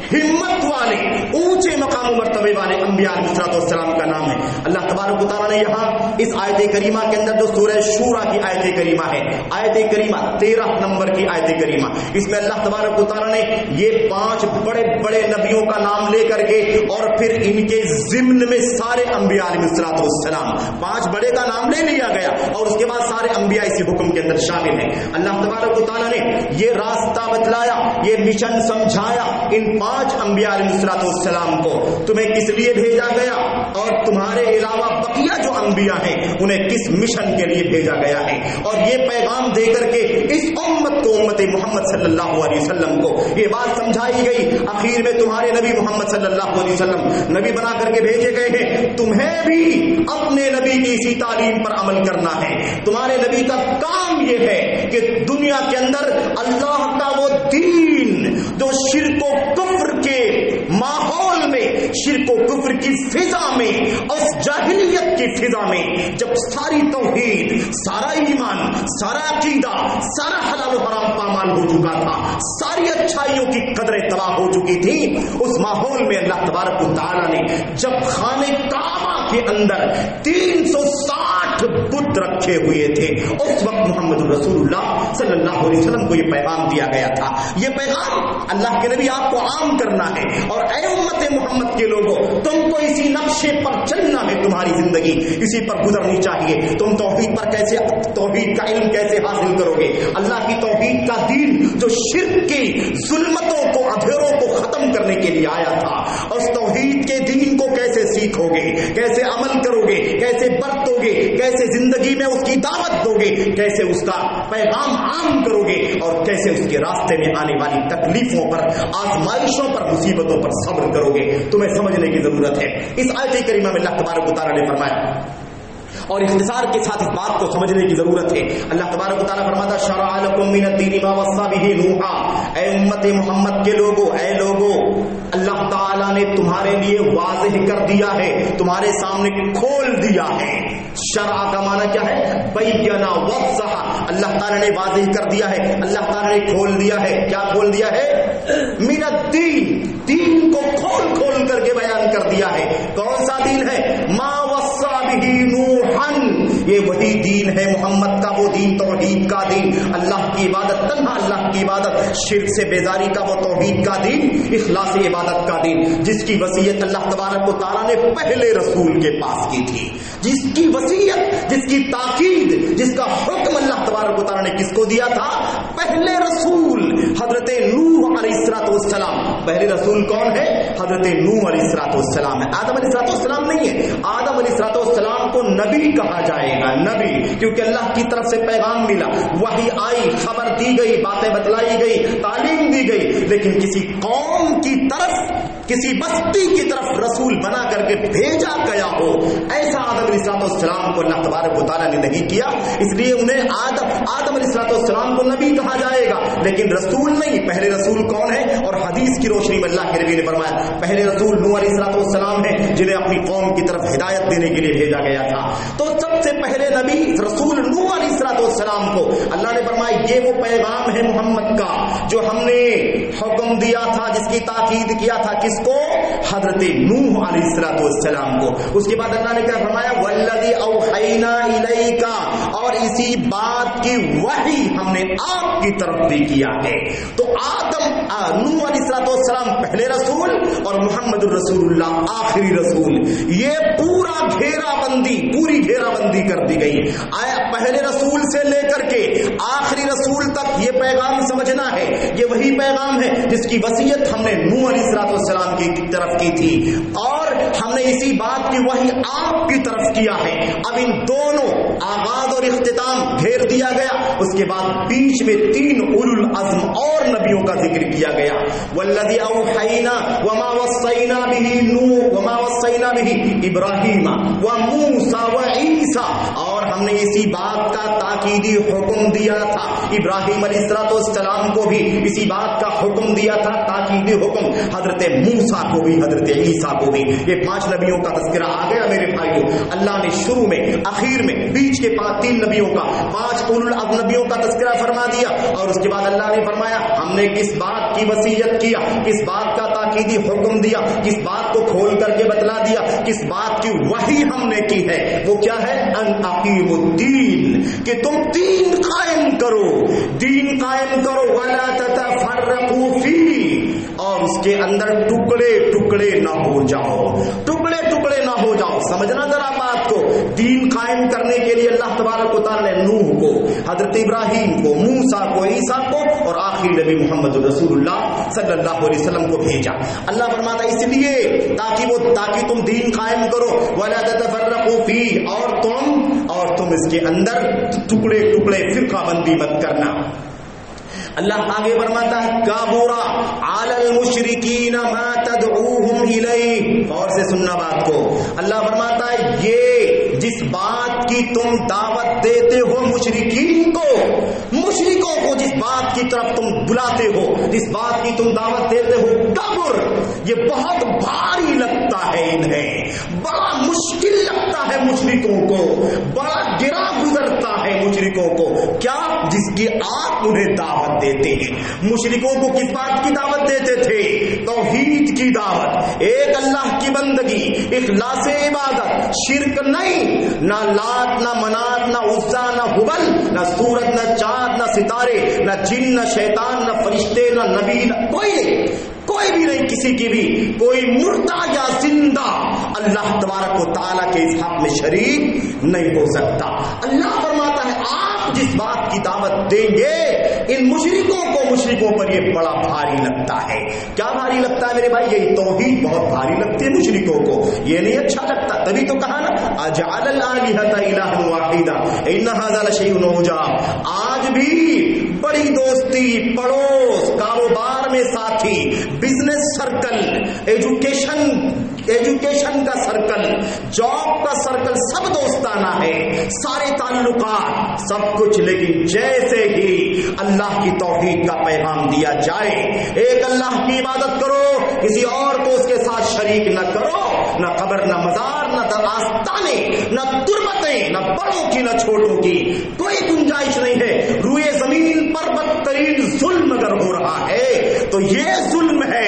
ہمت والے, اونچے مقام و مرتبے والے انبیاء علیہ الصلوۃ والسلام کا نام ہے. اللہ تبارک و تعالیٰ نے یہاں اس آیت کریمہ کے اندر جو سورہ شورى کی آیت کریمہ ہے, آیت کریمہ تیرہ نمبر کی آیت کریمہ, اس میں اللہ تبارک و تعالیٰ نے یہ پانچ بڑے بڑے نبیوں کا نام لے کر کے اور پھر ان کے ضمن میں سارے انبیاء علیہ الصلوۃ والسلام, پانچ بڑے کا نام لے لیا گیا اور اس کے بعد سارے انبیاء اسی حکم کے اندر شامل ہیں. اللہ تبارک و تعالیٰ نے یہ راستہ بتلایا, یہ مشن سمجھایا ان پانچ انبیاء علیہ الصلوۃ والسلام کو. تمہیں کس لیے بھیجا گیا اور تمہارے علاوہ بقیہ جو انبیاء ہیں انہیں کس مشن کے لیے بھیجا گیا ہے, اور یہ پیغام دے کر کے اس امت کو, امت محمد صلی اللہ علیہ وسلم کو یہ بات سمجھائی گئی. آخر میں تمہارے نبی محمد صلی اللہ علیہ وسلم نبی بنا کر کے بھیجے گئے ہیں, تمہیں بھی اپنے نبی کی اسی تعلیم پر عمل کرنا ہے. تمہارے نبی کا کام یہ ہے کہ دنیا کے اندر اللہ کا وہ دین جو شرک و کفر کے ماحول میں, شرک و کفر کی فضا میں, اس جاہلیت کی فضا میں جب ساری توحید, سارا ایمان, سارا عقیدہ, سارا حلال و حرام پامال ہو چکا تھا, ساری اچھائیوں کی قدریں تباہ ہو چکی تھی, اس ماحول میں اللہ تبارک و تعالیٰ نے جب خانہ کعبہ کے اندر تین سو ساٹھ بت رکھے ہوئے تھے, اس وقت محمد رسول اللہ صلی اللہ علیہ وسلم کو یہ پیغام دیا گیا تھا. یہ پیغام اللہ کے نبی آپ کو عام کرنا ہے, اور اے امت محمد کے لوگوں, تم کو اسی نقشے پر چلنا ہے. تمہاری زندگی اسی پر گزرنی چاہیے. تم توحید پر کیسے, توحید کا علم کیسے حاصل کرو گے, اللہ کی توحید کا دین جو شرک کی ظلمتوں کو, اندھیروں کو ختم کرنے کے لیے آیا تھا, اس توحید کے دین کو کیسے سیکھو گے, کیسے عمل کرو گے, کیسے برتو گے, کیسے زندگی میں اس کی دعوت دو گے, کیسے اس کا پیغام عام کرو گے, اور کیسے اس کے راستے میں آنے والی تکلیفوں پر, آزمائشوں پر, مصیبتوں پر صبر کرو گے, تمہیں سمجھنے کی ضرورت ہے. اس آیت کریمہ میں اللہ تبارک و تعالیٰ نے فرمایا, اور اختصار کے ساتھ اس بات کو سمجھنے کی ضرورت ہے. اللہ تبارک و تعالیٰ فرماتا شرع لکم من الدین ما وصى به نوحا. اے امت محمد کے لوگوں, اے لوگوں, اللہ تعالیٰ نے تمہارے لیے واضح کر دیا ہے, تمہارے سامنے کھول دیا ہے. شرع کا معنی کیا ہے؟ بینا وضح. اللہ تعالیٰ نے واضح کر دیا ہے, اللہ تعالیٰ نے کھول دیا ہے. کیا کھول دیا ہے؟ من الدین, دین کو کھول کھول کر کے بیان کر دیا ہے. کون سا دین ہے؟ ما وصى به نوحا, یہ یہ وہی دین ہے محمد کا، وہ دین توحید کا دین، اللہ کی عبادت، تنہا اللہ کی عبادت، شرک سے بیزاری کا وہ توحید کا دین، اخلاص عبادت کا دین، جس کی وصیت اللہ تبارک و تعالیٰ نے پہلے رسول کے پاس کی تھی، جس کی وصیت، جس کی تاکید، جس کا حکم اللہ تبارک و تعالیٰ نے کس کو دیا تھا؟ پہلے رسول حضرت نوح علیہ الصلوۃ والسلام۔ پہلے رسول کون ہے؟ حضرت نوح علیہ الصلوۃ والسلام ہے، آدم علیہ الصلوۃ والسلام نہیں ہے۔ آدم علیہ الصلوۃ والسلام کو نبی کہا جائے گا، نبی، کیونکہ اللہ کی طرف سے پیغام ملا، وحی آئی، خبر دی گئی، باتیں بتلائی گئی، تعلیم دی گئی، لیکن کسی قوم کی طرف، کسی بستی کی طرف رسول بنا کر کے بھیجا گیا ہو، ایسا آدم علیہ الصلوۃ والسلام کو اللہ تبارک و تعالیٰ نے نہیں کیا، اس لیے انہیں آدم آدم علیہ الصلوۃ والسلام کو نبی کہا جائے گا، لیکن رسول نہیں۔ پہلے رسول کون ہے؟ اور حدیث کی روشنی میں اللہ کے نبی نے فرمایا پہلے رسول نوح علیہ الصلوۃ والسلام ہیں، جنہیں اپنی قوم کی طرف ہدایت دینے کے لیے بھیجا گیا تھا۔ تو سب سے پہلے نبی رسول نوح علیہ الصلوۃ والسلام کو اللہ نے فرمایا یہ وہ پیغام ہے محمد کا جو ہم نے حکم دیا تھا، جس کی تاکید کیا تھا، کس کو؟ حضرت نوح علیہ الصلوۃ والسلام کو۔ اس کے بعد اللہ نے کیا فرمایا؟ والذی اوحینا الیک، اور اسی بات کی وحی ہم نے آپ کی طرف بھی کیا ہے۔ تو آدم نوح علیہ الصلوۃ والسلام پہلے رسول اور محمد الرسول اللہ آخری رسول، یہ پورا گھیرا بندی، پوری گھیرا بندی کر دی گئی۔ پہلے رسول سے لے کر کے آخری رسول تک یہ پیغام سمجھنا ہے، یہ وہی پیغام ہے جس کی وصیت ہم نے نوح علیہ الصلوۃ والسلام کی طرف کی تھی، اور ہم نے اسی بات کی وحی آپ کی طرف کیا ہے۔ اب ان دونوں آغاز اور اختتام گھیر دیا گیا، اس کے بعد بیچ میں تین اولو العزم اور نبیوں کا ذکر کیا گیا۔ والذی اوحینا وما وصینا بہ نوح وما وصینا بہ ابراہیم وموسی وعیسی، اور ہم نے اسی بات کا تاکیدی حکم دیا تھا ابراہیم علیہ الصلوۃ والسلام کو بھی، اسی بات کا حکم دیا تھا تاکیدی حکم حضرت موسیٰ کو بھی، حضرت عیسیٰ کو بھی۔ یہ پانچ نبیوں کا تذکرہ آ گیا میرے بھائیوں۔ اللہ نے شروع میں، اخیر میں، بیچ کے پانچ تین نبیوں کا، پانچ اولو العزم نبیوں کا تذکرہ فرما دیا، اور اس کے بعد اللہ نے فرمایا ہم نے کس بات کی وصیت کیا، کس بات کا تاکیدی حکم دیا، کس بات کو کھول کر کے بتلا دیا، کس بات کی وحی ہم نے کی ہے، وہ کیا ہے؟ ان اقیموا الدین، کہ تم دین قائم کرو، دین قائم کرو، ولا تتفرقوا فیہ، اور اس کے اندر ٹکڑے ٹکڑے نہ ہو جاؤ، ٹکڑے ٹکڑے نہ ہو جاؤ۔ سمجھنا ذرا بات کو، دین قائم کرنے کے لیے اللہ تبارک و تعالیٰ نے نوح کو، حضرت ابراہیم کو، موسیٰ کو، عیسیٰ کو، اور آخری نبی محمد رسول اللہ صلی اللہ علیہ وسلم کو بھیجا۔ اللہ فرماتا ہے اس لیے تاکہ وہ تاکہ تم دین قائم کرو، ولا تتفرقوا فیہ، اور تم اور تم اس کے اندر ٹکڑے ٹکڑے فرقہ بندی مت کرنا۔ اللہ آگے فرماتا ہے کابورا علی المشرکین ما تدعوہم الیہ، اور سے سننا بات کو، اللہ فرماتا ہے یہ جس بات کی تم دعوت دیتے ہو مشرکین کو، مشرکوں کو جس بات کی طرف تم بلاتے ہو، جس بات کی تم دعوت دیتے ہو، کبر، یہ بہت بھاری لگتا ہے انہیں، بڑا مشکل لگتا ہے مشرکوں کو، بڑا گرا گزرتا ہے مشرکوں کو، کیا؟ جس کی آپ انہیں دعوت دیتے ہیں۔ مشرکوں کو کس بات کی دعوت دیتے تھے؟ توحید کی دعوت، ایک اللہ کی بندگی، اخلاص عبادت، شرک نہیں، نہ لات نہ منات نہ عزا نہ ہبل، نہ سورج نہ چاند نہ ستارے، نہ جن نہ شیطان نہ فرشتے نہ نبی، نہ کوئی نہیں، کوئی بھی نہیں، کسی کی بھی کوئی مردہ یا زندہ اللہ تبارک و تعالیٰ کے اس حق میں شریک نہیں ہو سکتا۔ اللہ فرماتا ہے آپ جس بات کی دعوت دیں گے ان مشرکوں کو، مشرکوں پر یہ بڑا بھاری لگتا ہے۔ کیا بھاری لگتا ہے میرے بھائی؟ یہ توحید بہت بھاری لگتی ہے مشرکوں کو، یہ نہیں اچھا لگتا، تبھی تو کہا نا اجعل الآلہۃ الہا واحدا ان ھذا لشیء عجاب۔ آج بھی بڑی دوستی، پڑوس، کاروبار میں ساتھی، بزنس سرکل، ایجوکیشن ایجوکیشن کا سرکل، جاب کا سرکل، سب دوستانہ ہے، سارے تعلقات، سب کچھ، لیکن جیسے ہی اللہ کی توحید کا پیغام دیا جائے، ایک اللہ کی عبادت کرو، کسی اور کو اس کے ساتھ شریک نہ کرو، نہ قبر نہ مزار نہ آستانے نہ تربتیں، نہ بڑوں کی نہ چھوٹوں کی کوئی گنجائش نہیں ہے۔ روئے زمین پر بدترین ظلم اگر ہو رہا ہے تو یہ ظلم ہے،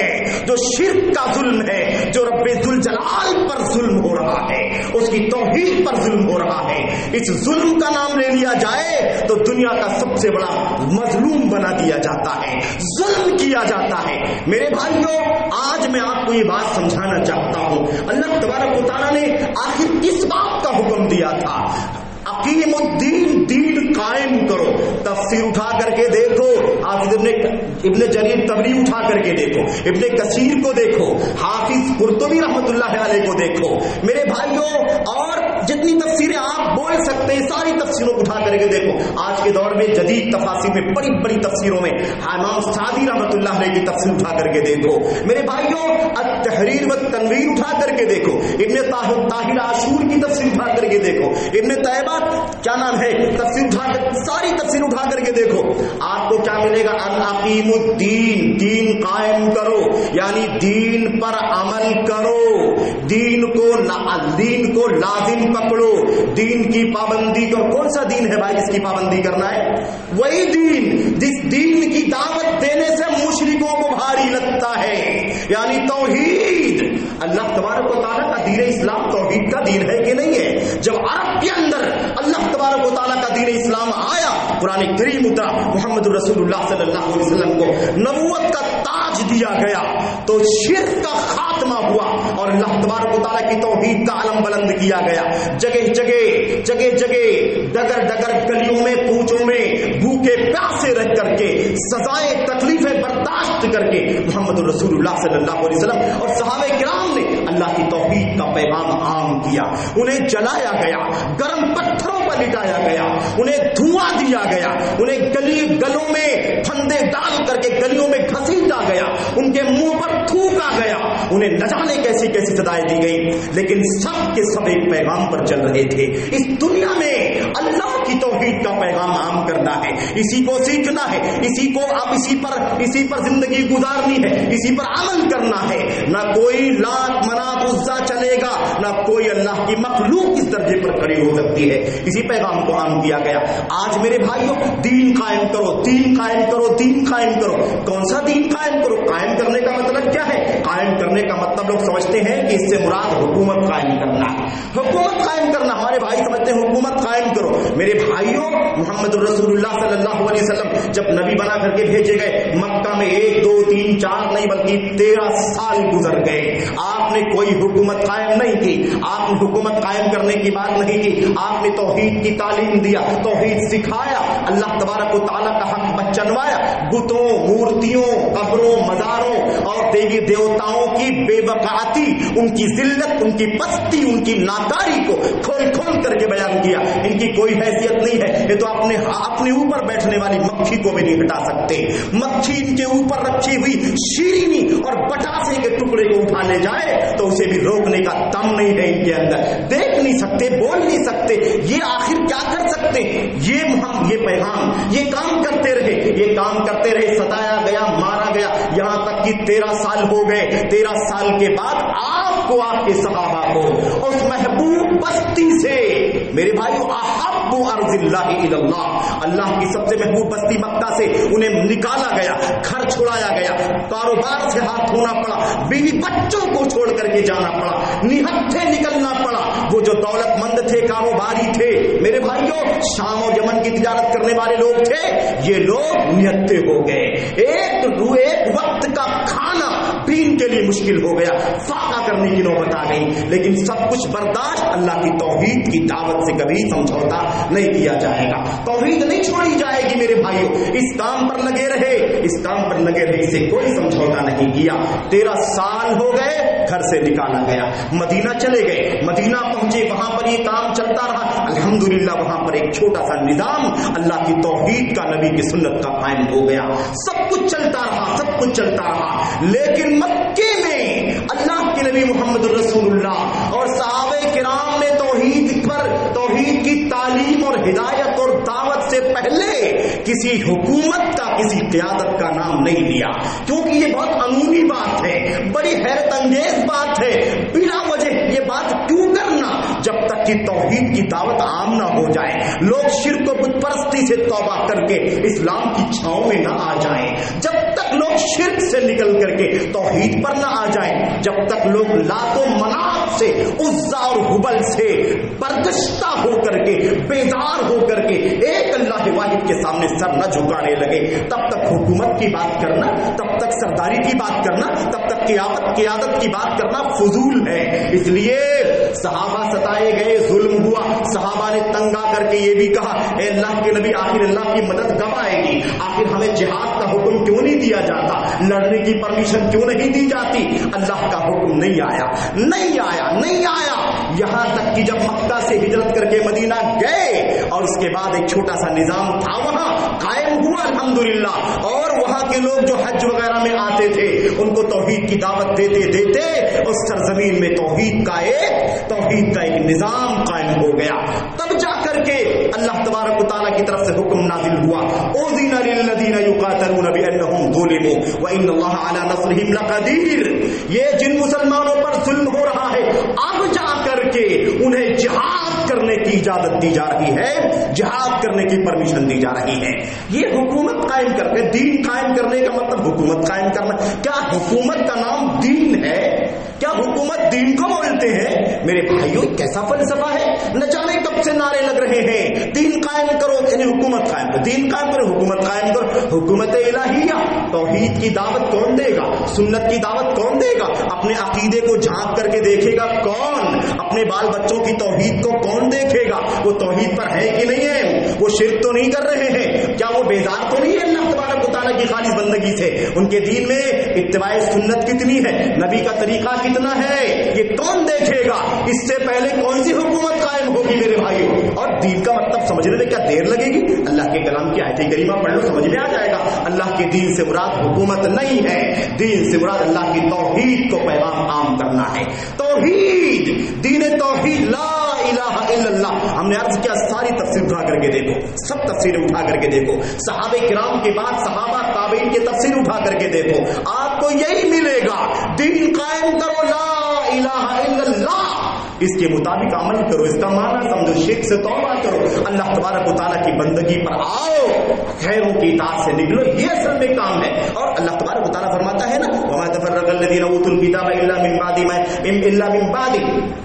جو شرک کا ظلم ہے، جو رب ذوالجلال پر ظلم ہو رہا ہے، اس کی توحید پر ظلم ہو رہا ہے، اس ظلم کا نام لے لیا جائے تو دنیا کا سب سے بڑا مظلوم بنا دیا جاتا ہے، ظلم کیا جاتا ہے۔ میرے بھائیوں، آج میں آپ کو یہ بات سمجھانا چاہتا ہوں، اللہ تبارک و تعالیٰ نے آخر کس بات کا حکم دیا تھا؟ اقیم الدین، دین قائم کرو۔ تفسیر اٹھا کر کے دیکھو، حافظ ابن ابن جریر طبری اٹھا کر کے دیکھو، ابن کثیر کو دیکھو، حافظ قرطبی رحمۃ اللہ علیہ کو دیکھو۔ میرے بھائیوں، اور جتنی تفسیریں آپ بول سکتے ہیں ساری تفسیروں کو اٹھا کر کے دیکھو۔ آج کے دور میں جدید تفاسیر میں بڑی بڑی تفسیروں میں امام سعدی رحمۃ اللہ علیہ کی تفسیر اٹھا کر کے دیکھو۔ میرے بھائیوں، التحریر و تنویر اٹھا کر کے دیکھو، ابن طاہر عاشور کی تفسیر اٹھا کر کے دیکھو، ابن طیبہ کیا نام ہے تفسیر اٹھا کر ساری تفسیر اٹھا کر کے دیکھو، آپ کو کیا ملے گا؟ اقیم الدین، دین قائم کرو، یعنی دین پر عمل کرو، دین کو دین کو لازم پکڑو، دین کی پابندی کرو۔ کون سا دین ہے بھائی جس کی پابندی کرنا ہے؟ وہی دین جس دین کی دعوت دینے سے مشرکوں کو بھاری لگتا ہے، یعنی توحید۔ اللہ تبارک و تعالیٰ کا دین اسلام توحید کا دین ہے کہ نہیں ہے؟ جب عرب کے اندر اللہ تبارک و تعالیٰ کا دین اسلام آیا، قرآن کریم اترا، محمد رسول اللہ صلی اللہ علیہ وسلم کو نبوت کا تاج دیا گیا، تو شرک کا خاتمہ ہوا اور اللہ تبارک و تعالیٰ کی توحید کا علم بلند کیا گیا۔ جگہ جگہ جگہ جگہ ڈگر ڈگر گلیوں میں کوچوں میں بھوکے پیاسے رہ کر کے سزائیں تکلیفیں برداشت کر کے محمد رسول اللہ صلی اللہ علیہ وسلم اور صحابہ کرام نے اللہ کی توحید کا پیغام عام کیا۔ انہیں جلایا گیا، گرم پتھروں پر لٹایا گیا، انہیں دھواں دیا گیا، انہیں گلی گلوں میں پھندے ڈال کر کے گلیوں میں گھسیٹا گیا، ان کے منہ پر تھوکا گیا، انہیں نہ جانے کیسی کیسی سزائیں دی گئی، لیکن سب کے سب ایک پیغام پر چل رہے تھے۔ اس دنیا میں اللہ کی توحید کا پیغام عام کرنا ہے، اسی کو سیکھنا ہے، اسی کو اب اسی پر اسی پر زندگی گزارنی ہے، اسی پر عمل کرنا ہے۔ نہ کوئی لات منات عزا چلے گا، نہ کوئی اللہ کی مخلوق اس درجے پر کھڑی ہو سکتی ہے۔ اسی پیغام کو عام کیا گیا۔ آج میرے بھائیوں، دین قائم کرو، دین قائم کرو، دین قائم کرو۔ کون سا دین قائم کرو؟ قائم کرنے کا مطلب کیا ہے؟ قائم کرنے کا مطلب لوگ سمجھتے ہیں کہ اس سے مراد حکومت قائم کرنا ہے، حکومت قائم کرنا۔ ہمارے بھائی سمجھتے ہیں حکومت قائم کرو۔ میرے بھائیوں، محمد رسول اللہ صلی اللہ علیہ وسلم جب نبی بنا کر کے بھیجے گئے، مکہ میں ایک دو تین چار نہیں بلکہ تیرہ سال گزر گئے، آپ نے کوئی حکومت قائم نہیں کی، آپ نے حکومت قائم کرنے کی بات نہیں کی، آپ نے توحید کی تعلیم دیا، توحید سکھایا، اللہ تبارک و تعالیٰ کا حق بچنوایا، بتوں، مورتیوں، قبروں، مزاروں اور دیوی دیوتاؤں کی بے وقعتی، ان کی ذلت، ان کی پستی، ان کی ناکاری کو کھول کھول کر کے بیان کیا۔ ان کی کوئی حیثیت نہیں ہے، یہ تو اپنے اپنے اوپر بیٹھنے والی مکھی کو بھی نہیں ہٹا سکتے۔ مکھی ان کے اوپر رکھی ہوئی شیرینی اور بٹاسے کے ٹکڑے کو اٹھا لے جائے تو اسے بھی روکنے کا دم نہیں ہے ان کے اندر، دیکھ نہیں سکتے، بول نہیں سکتے، یہ آخر کیا کر سکتے؟ یہ ہم یہ پیغام یہ کام کرتے رہے، یہ کام کرتے رہے، ستایا گیا، مارا گیا، یہاں تک کہ تیرہ سال ہو گئے۔ تیرہ سال کے بعد آپ کو، آپ کے صحابہ کو اس محبوب بستی سے، میرے بھائیو، احب ارض اللہ الی اللہ، اللہ کی سب سے محبوب بستی مکہ سے انہیں نکالا گیا، گھر چھوڑایا گیا، کاروبار سے ہاتھ دھونا پڑا، بیوی بچوں کو چھوڑ کر کے جانا پڑا، نہتھے نکلنا پڑا۔ وہ جو دولت مند تھے، کاروباری تھے، میرے بھائیوں، شام و یمن کی تجارت کرنے والے لوگ تھے، یہ لوگ نہتھے ہو گئے، ایک ایک وقت کا کھانا بھی ان کے لیے مشکل ہو گیا، فاقہ کرنے کی نوبت آ گئی، لیکن سب کچھ برداشت۔ اللہ کی توحید کی دعوت سے کبھی سمجھوتا نہیں کیا جائے گا، توحید نہیں چھوڑی جائے گی میرے بھائیوں، اس کام پر لگے رہے، اس کام پر لگے رہے، اسے کوئی سمجھوتا نہیں کیا۔ تیرہ سال ہو گئے، گھر سے نکالا گیا، مدینہ چلے گئے، مدینہ پہنچے، وہاں پر یہ کام چلتا رہا، الحمدللہ وہاں پر ایک چھوٹا سا نظام اللہ کی توحید کا، نبی کی سنت کا قائم ہو گیا، سب کچھ چلتا رہا، سب کچھ چلتا رہا۔ لیکن مکے میں اللہ کے نبی محمد رسول اللہ اور صحابہ کرام نے توحید پر، توحید کی تعلیم اور ہدایت اور دعوت سے پہلے کسی حکومت کا، کسی قیادت کا نام نہیں لیا، کیونکہ یہ بہت عمومی بات ہے، بڑی حیرت انگیز بات ہے۔ بلا وجہ یہ بات کیوں کرنا؟ جب تک کہ توحید کی دعوت عام نہ ہو جائے، لوگ شرک و بت پرستی سے توبہ کر کے اسلام کی چھاؤں میں نہ آ جائیں، جب تک لوگ شرک سے نکل کر کے توحید پر نہ آ جائیں، جب تک لوگ لات و منات سے، عزا اور ہبل سے بردشتہ ہو کر کے، بیدار ہو کر کے ایک اللہ واحد کے سامنے سر نہ جھکانے لگے، تب تک حکومت کی بات کرنا، تب تک سرداری کی بات کرنا، تب تک قیادت قیادت کی بات کرنا فضول ہے۔ اس لیے صحابہ ستائے گئے، ظلم ہوا، صحابہ نے تنگ آ کر کے یہ بھی کہا اے اللہ کے نبی آخر اللہ کی مدد کب آئے گی؟ آخر ہمیں جہاد کا حکم کیوں نہیں دیا جاتا؟ لڑنے کی پرمیشن کیوں نہیں دی جاتی؟ اللہ کا حکم نہیں آیا نہیں آیا نہیں آیا یہاں تک کہ جب مکہ سے ہجرت کر کے مدینہ گئے اور اس کے بعد ایک چھوٹا سا نظام تھا وہاں قائم ہوا الحمدللہ، اور وہاں کے لوگ جو حج وغیرہ میں آتے تھے ان کو توحید کی دعوت دیتے دیتے اس سرزمین میں توحید کا ایک توحید کا ایک نظام قائم ہو گیا۔ تب جا کر کے اللہ تبارک و تعالیٰ کی طرف سے حکم نازل ہوا اذن للذین یقاتلون بانہم ظلموا وان اللہ علی نصرہم لقدیر۔ یہ جن مسلمانوں پر ظلم ہو رہا ہے اب جا کر کے انہیں جہاد کرنے کی اجازت دی جا رہی ہے، جہاد کرنے کی پرمیشن دی جا رہی ہے۔ یہ حکومت قائم کرنے، دین قائم کرنے کا مطلب حکومت قائم کرنا۔ کیا حکومت کا نام دین ہے؟ کیا حکومت دین کو بولتے ہیں؟ میرے بھائیوں کیسا فلسفہ ہے، نہ جانے کب سے نعرے لگ رہے ہیں دین قائم کرو، یعنی حکومت قائم کرو، دین قائم کرو، حکومت قائم کرو۔ حکومت الہیہ، توحید کی دعوت کون دے گا؟ سنت کی دعوت کون دے گا؟ اپنے عقیدے کو جھانک کر کے دیکھے گا کون؟ اپنے بال بچوں کی توحید کو کون دیکھے گا؟ وہ توحید پر ہے کہ نہیں ہے؟ وہ شرک تو نہیں کر رہے ہیں؟ کیا وہ بیزار تو نہیں ہے اللہ تبارک و تعالیٰ کی خالص بندگی سے؟ ان کے دین میں اتباع سنت کتنی ہے، نبی کا طریقہ کتنا ہے، یہ کون دیکھے گا؟ اس سے پہلے کون سی حکومت قائم ہوگی میرے بھائیوں؟ اور دین کا مطلب سمجھنے میں کیا دیر لگے گی؟ اللہ کے کلام کی آیت کریمہ پڑھ لو، سمجھ میں آ جائے گا۔ اللہ کے دین سے مراد حکومت نہیں ہے، دین سے مراد اللہ کی توحید کو پیغام عام کرنا ہے۔ توحید، دین توحید، لا الہ الا اللہ۔ ہم نے عرض کیا ساری تفسیر اٹھا کر کے دیکھو، سب تفسیریں اٹھا کر کے دیکھو، صحابہ کرام کے بعد صحابہ تابعین کی تفسیر اٹھا کر کے دیکھو، آپ کو یہی ملے گا، دین قائم کرو، لا الہ الا اللہ، اس کے مطابق عمل کرو، اس کا معنی سمجھو، شرک سے توبہ کرو، اللہ تبارک و تعالیٰ کی بندگی پر آؤ، خیروں کی اطاعت سے نکلو، یہ اصل میں کام ہے۔ اور اللہ تبارک و تعالیٰ فرماتا ہے نا وما تفرق الذین اوتوا الکتاب الا من بعد ما الا من بعد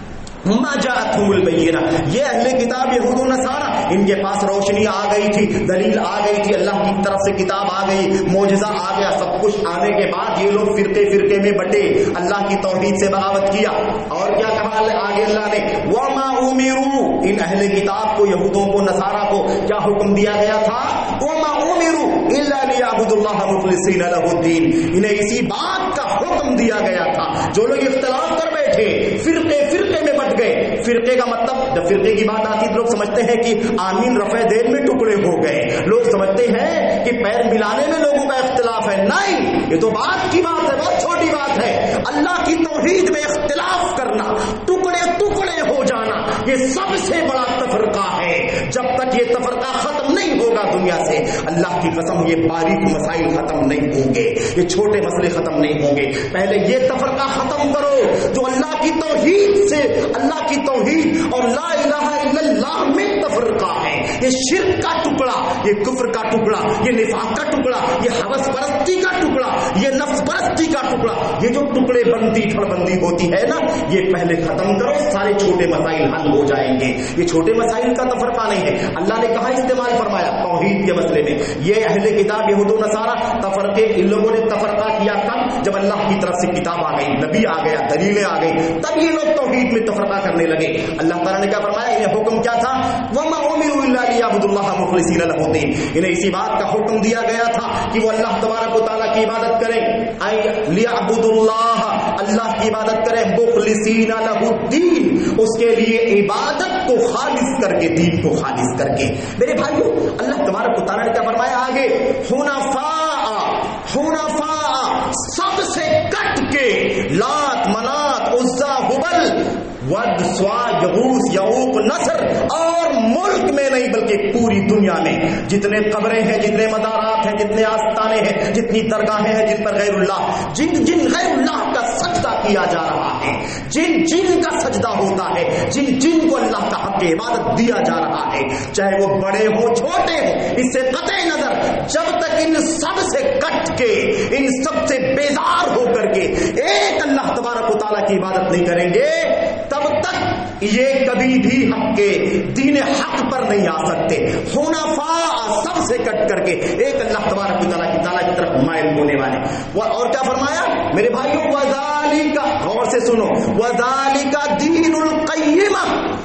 ما جاءتهم البینہ۔ یہ اہل کتاب یہود و نصارہ، ان کے پاس روشنی آ گئی تھی، دلیل آ گئی تھی، اللہ کی طرف سے کتاب آ گئی، معجزہ آ گیا، سب کچھ آنے کے بعد یہ لوگ فرقے فرقے میں بٹے، اللہ کی توحید سے بغاوت کیا۔ اور کیا کہا آگے اللہ نے وما امروا، ان اہل کتاب کو، یہودوں کو، نصارہ کو کیا حکم دیا گیا تھا؟ وما امروا الا لیعبدوا اللہ مخلصین لہ الدین، انہیں اسی بات کا حکم دیا گیا تھا۔ جو لوگ اختلاف کر بیٹھے، فرقے فرقے میں بٹ گئے، فرقے کا مطلب جب فرقے کی بات آتی ہے لوگ سمجھتے ہیں کہ آمین رفع دین میں ٹکڑے ہو گئے، لوگ سمجھتے ہیں کہ پیر ملانے میں لوگوں کا اختلاف ہے۔ نہیں، یہ تو بات کی بات ہے، بہت چھوٹی بات ہے۔ اللہ کی توحید میں اختلاف کرنا، ٹکڑے ٹکڑے ہو جانا، یہ سب سے بڑا تفرقہ ہے۔ جب تک یہ تفرقہ ختم نہیں ہوگا دنیا سے، اللہ کی قسم یہ باریک مسائل ختم نہیں ہوں گے، یہ چھوٹے مسئلے ختم نہیں ہوں گے۔ پہلے یہ تفرقہ ختم کرو جو اللہ کی توحید سے، اللہ کی توحید اور لا الہ الا اللہ میں تفرقہ ہے۔ یہ شرک کا ٹکڑا، یہ کفر کا ٹکڑا، یہ نفاق کا ٹکڑا، یہ ہوس پرستی کا ٹکڑا، یہ نفس پرستی کا ٹکڑا، یہ جو ٹکڑے بندی پھڑ بندی ہوتی ہے نا، یہ پہلے ختم کرو، سارے چھوٹے مسائل حل ہو جائیں گے۔ یہ چھوٹے مسائل کا تفرقہ نہیں ہے، اللہ نے کہا استعمال فرمایا توحید کے مسئلے میں۔ یہ اہل کتاب یہود و نصارہ تفرقے، ان لوگوں نے تفرقہ کیا کب؟ جب اللہ کی طرف سے کتاب آ گئی، نبی آ گیا، دلیلیں آ گئی، تب یہ لوگ توحید میں تفرقہ کرنے لگے۔ اللہ تعالیٰ نے کیا فرمایا؟ انہیں حکم کیا تھا؟ وما امروا الا لیعبدوا اللہ مخلصین لہ الدین، انہیں اسی بات کا حکم دیا گیا تھا کہ وہ اللہ تبارک و تعالیٰ کی عبادت کریں، لیعبدوا اللہ، اللہ کی عبادت کریں، مخلصین لہ الدین، اس کے لیے عبادت کو خالص کر کے، دین کو خالص کر کے۔ میرے بھائیو اللہ تبارک و تعالیٰ نے کیا فرمایا آگے؟ حنفاء، حنفاء، سب سے کٹ کے، لات منات عزا ہبل ود سوا یغوث یعوق نصر، اور ملک میں نہیں بلکہ پوری دنیا میں جتنے قبریں ہیں، جتنے مزارات ہیں، جتنے آستانے ہیں، جتنی درگاہیں ہیں جن پر غیر اللہ جن جن غیر اللہ کا سجدہ کیا جا رہا ہے، جن جن کا سجدہ ہوتا ہے، جن جن کو اللہ کا حق عبادت دیا جا رہا ہے، چاہے وہ بڑے ہوں چھوٹے ہوں، اس سے قطع نظر جب تک ان سب سے کٹ کے، ان سب سے بیزار ہو کر کے ایک اللہ تبارک و تعالیٰ کی عبادت نہیں کریں گے، تب تک یہ کبھی بھی حق کے دین حق پر نہیں آ سکتے۔ حنفاء سب سے کٹ کر کے ایک اللہ تبارک و تعالیٰ کی تعالیٰ کی طرف مائل ہونے والے۔ اور کیا فرمایا میرے بھائیوں، وذالک، غور سے سنو، وذالک دین القیمہ،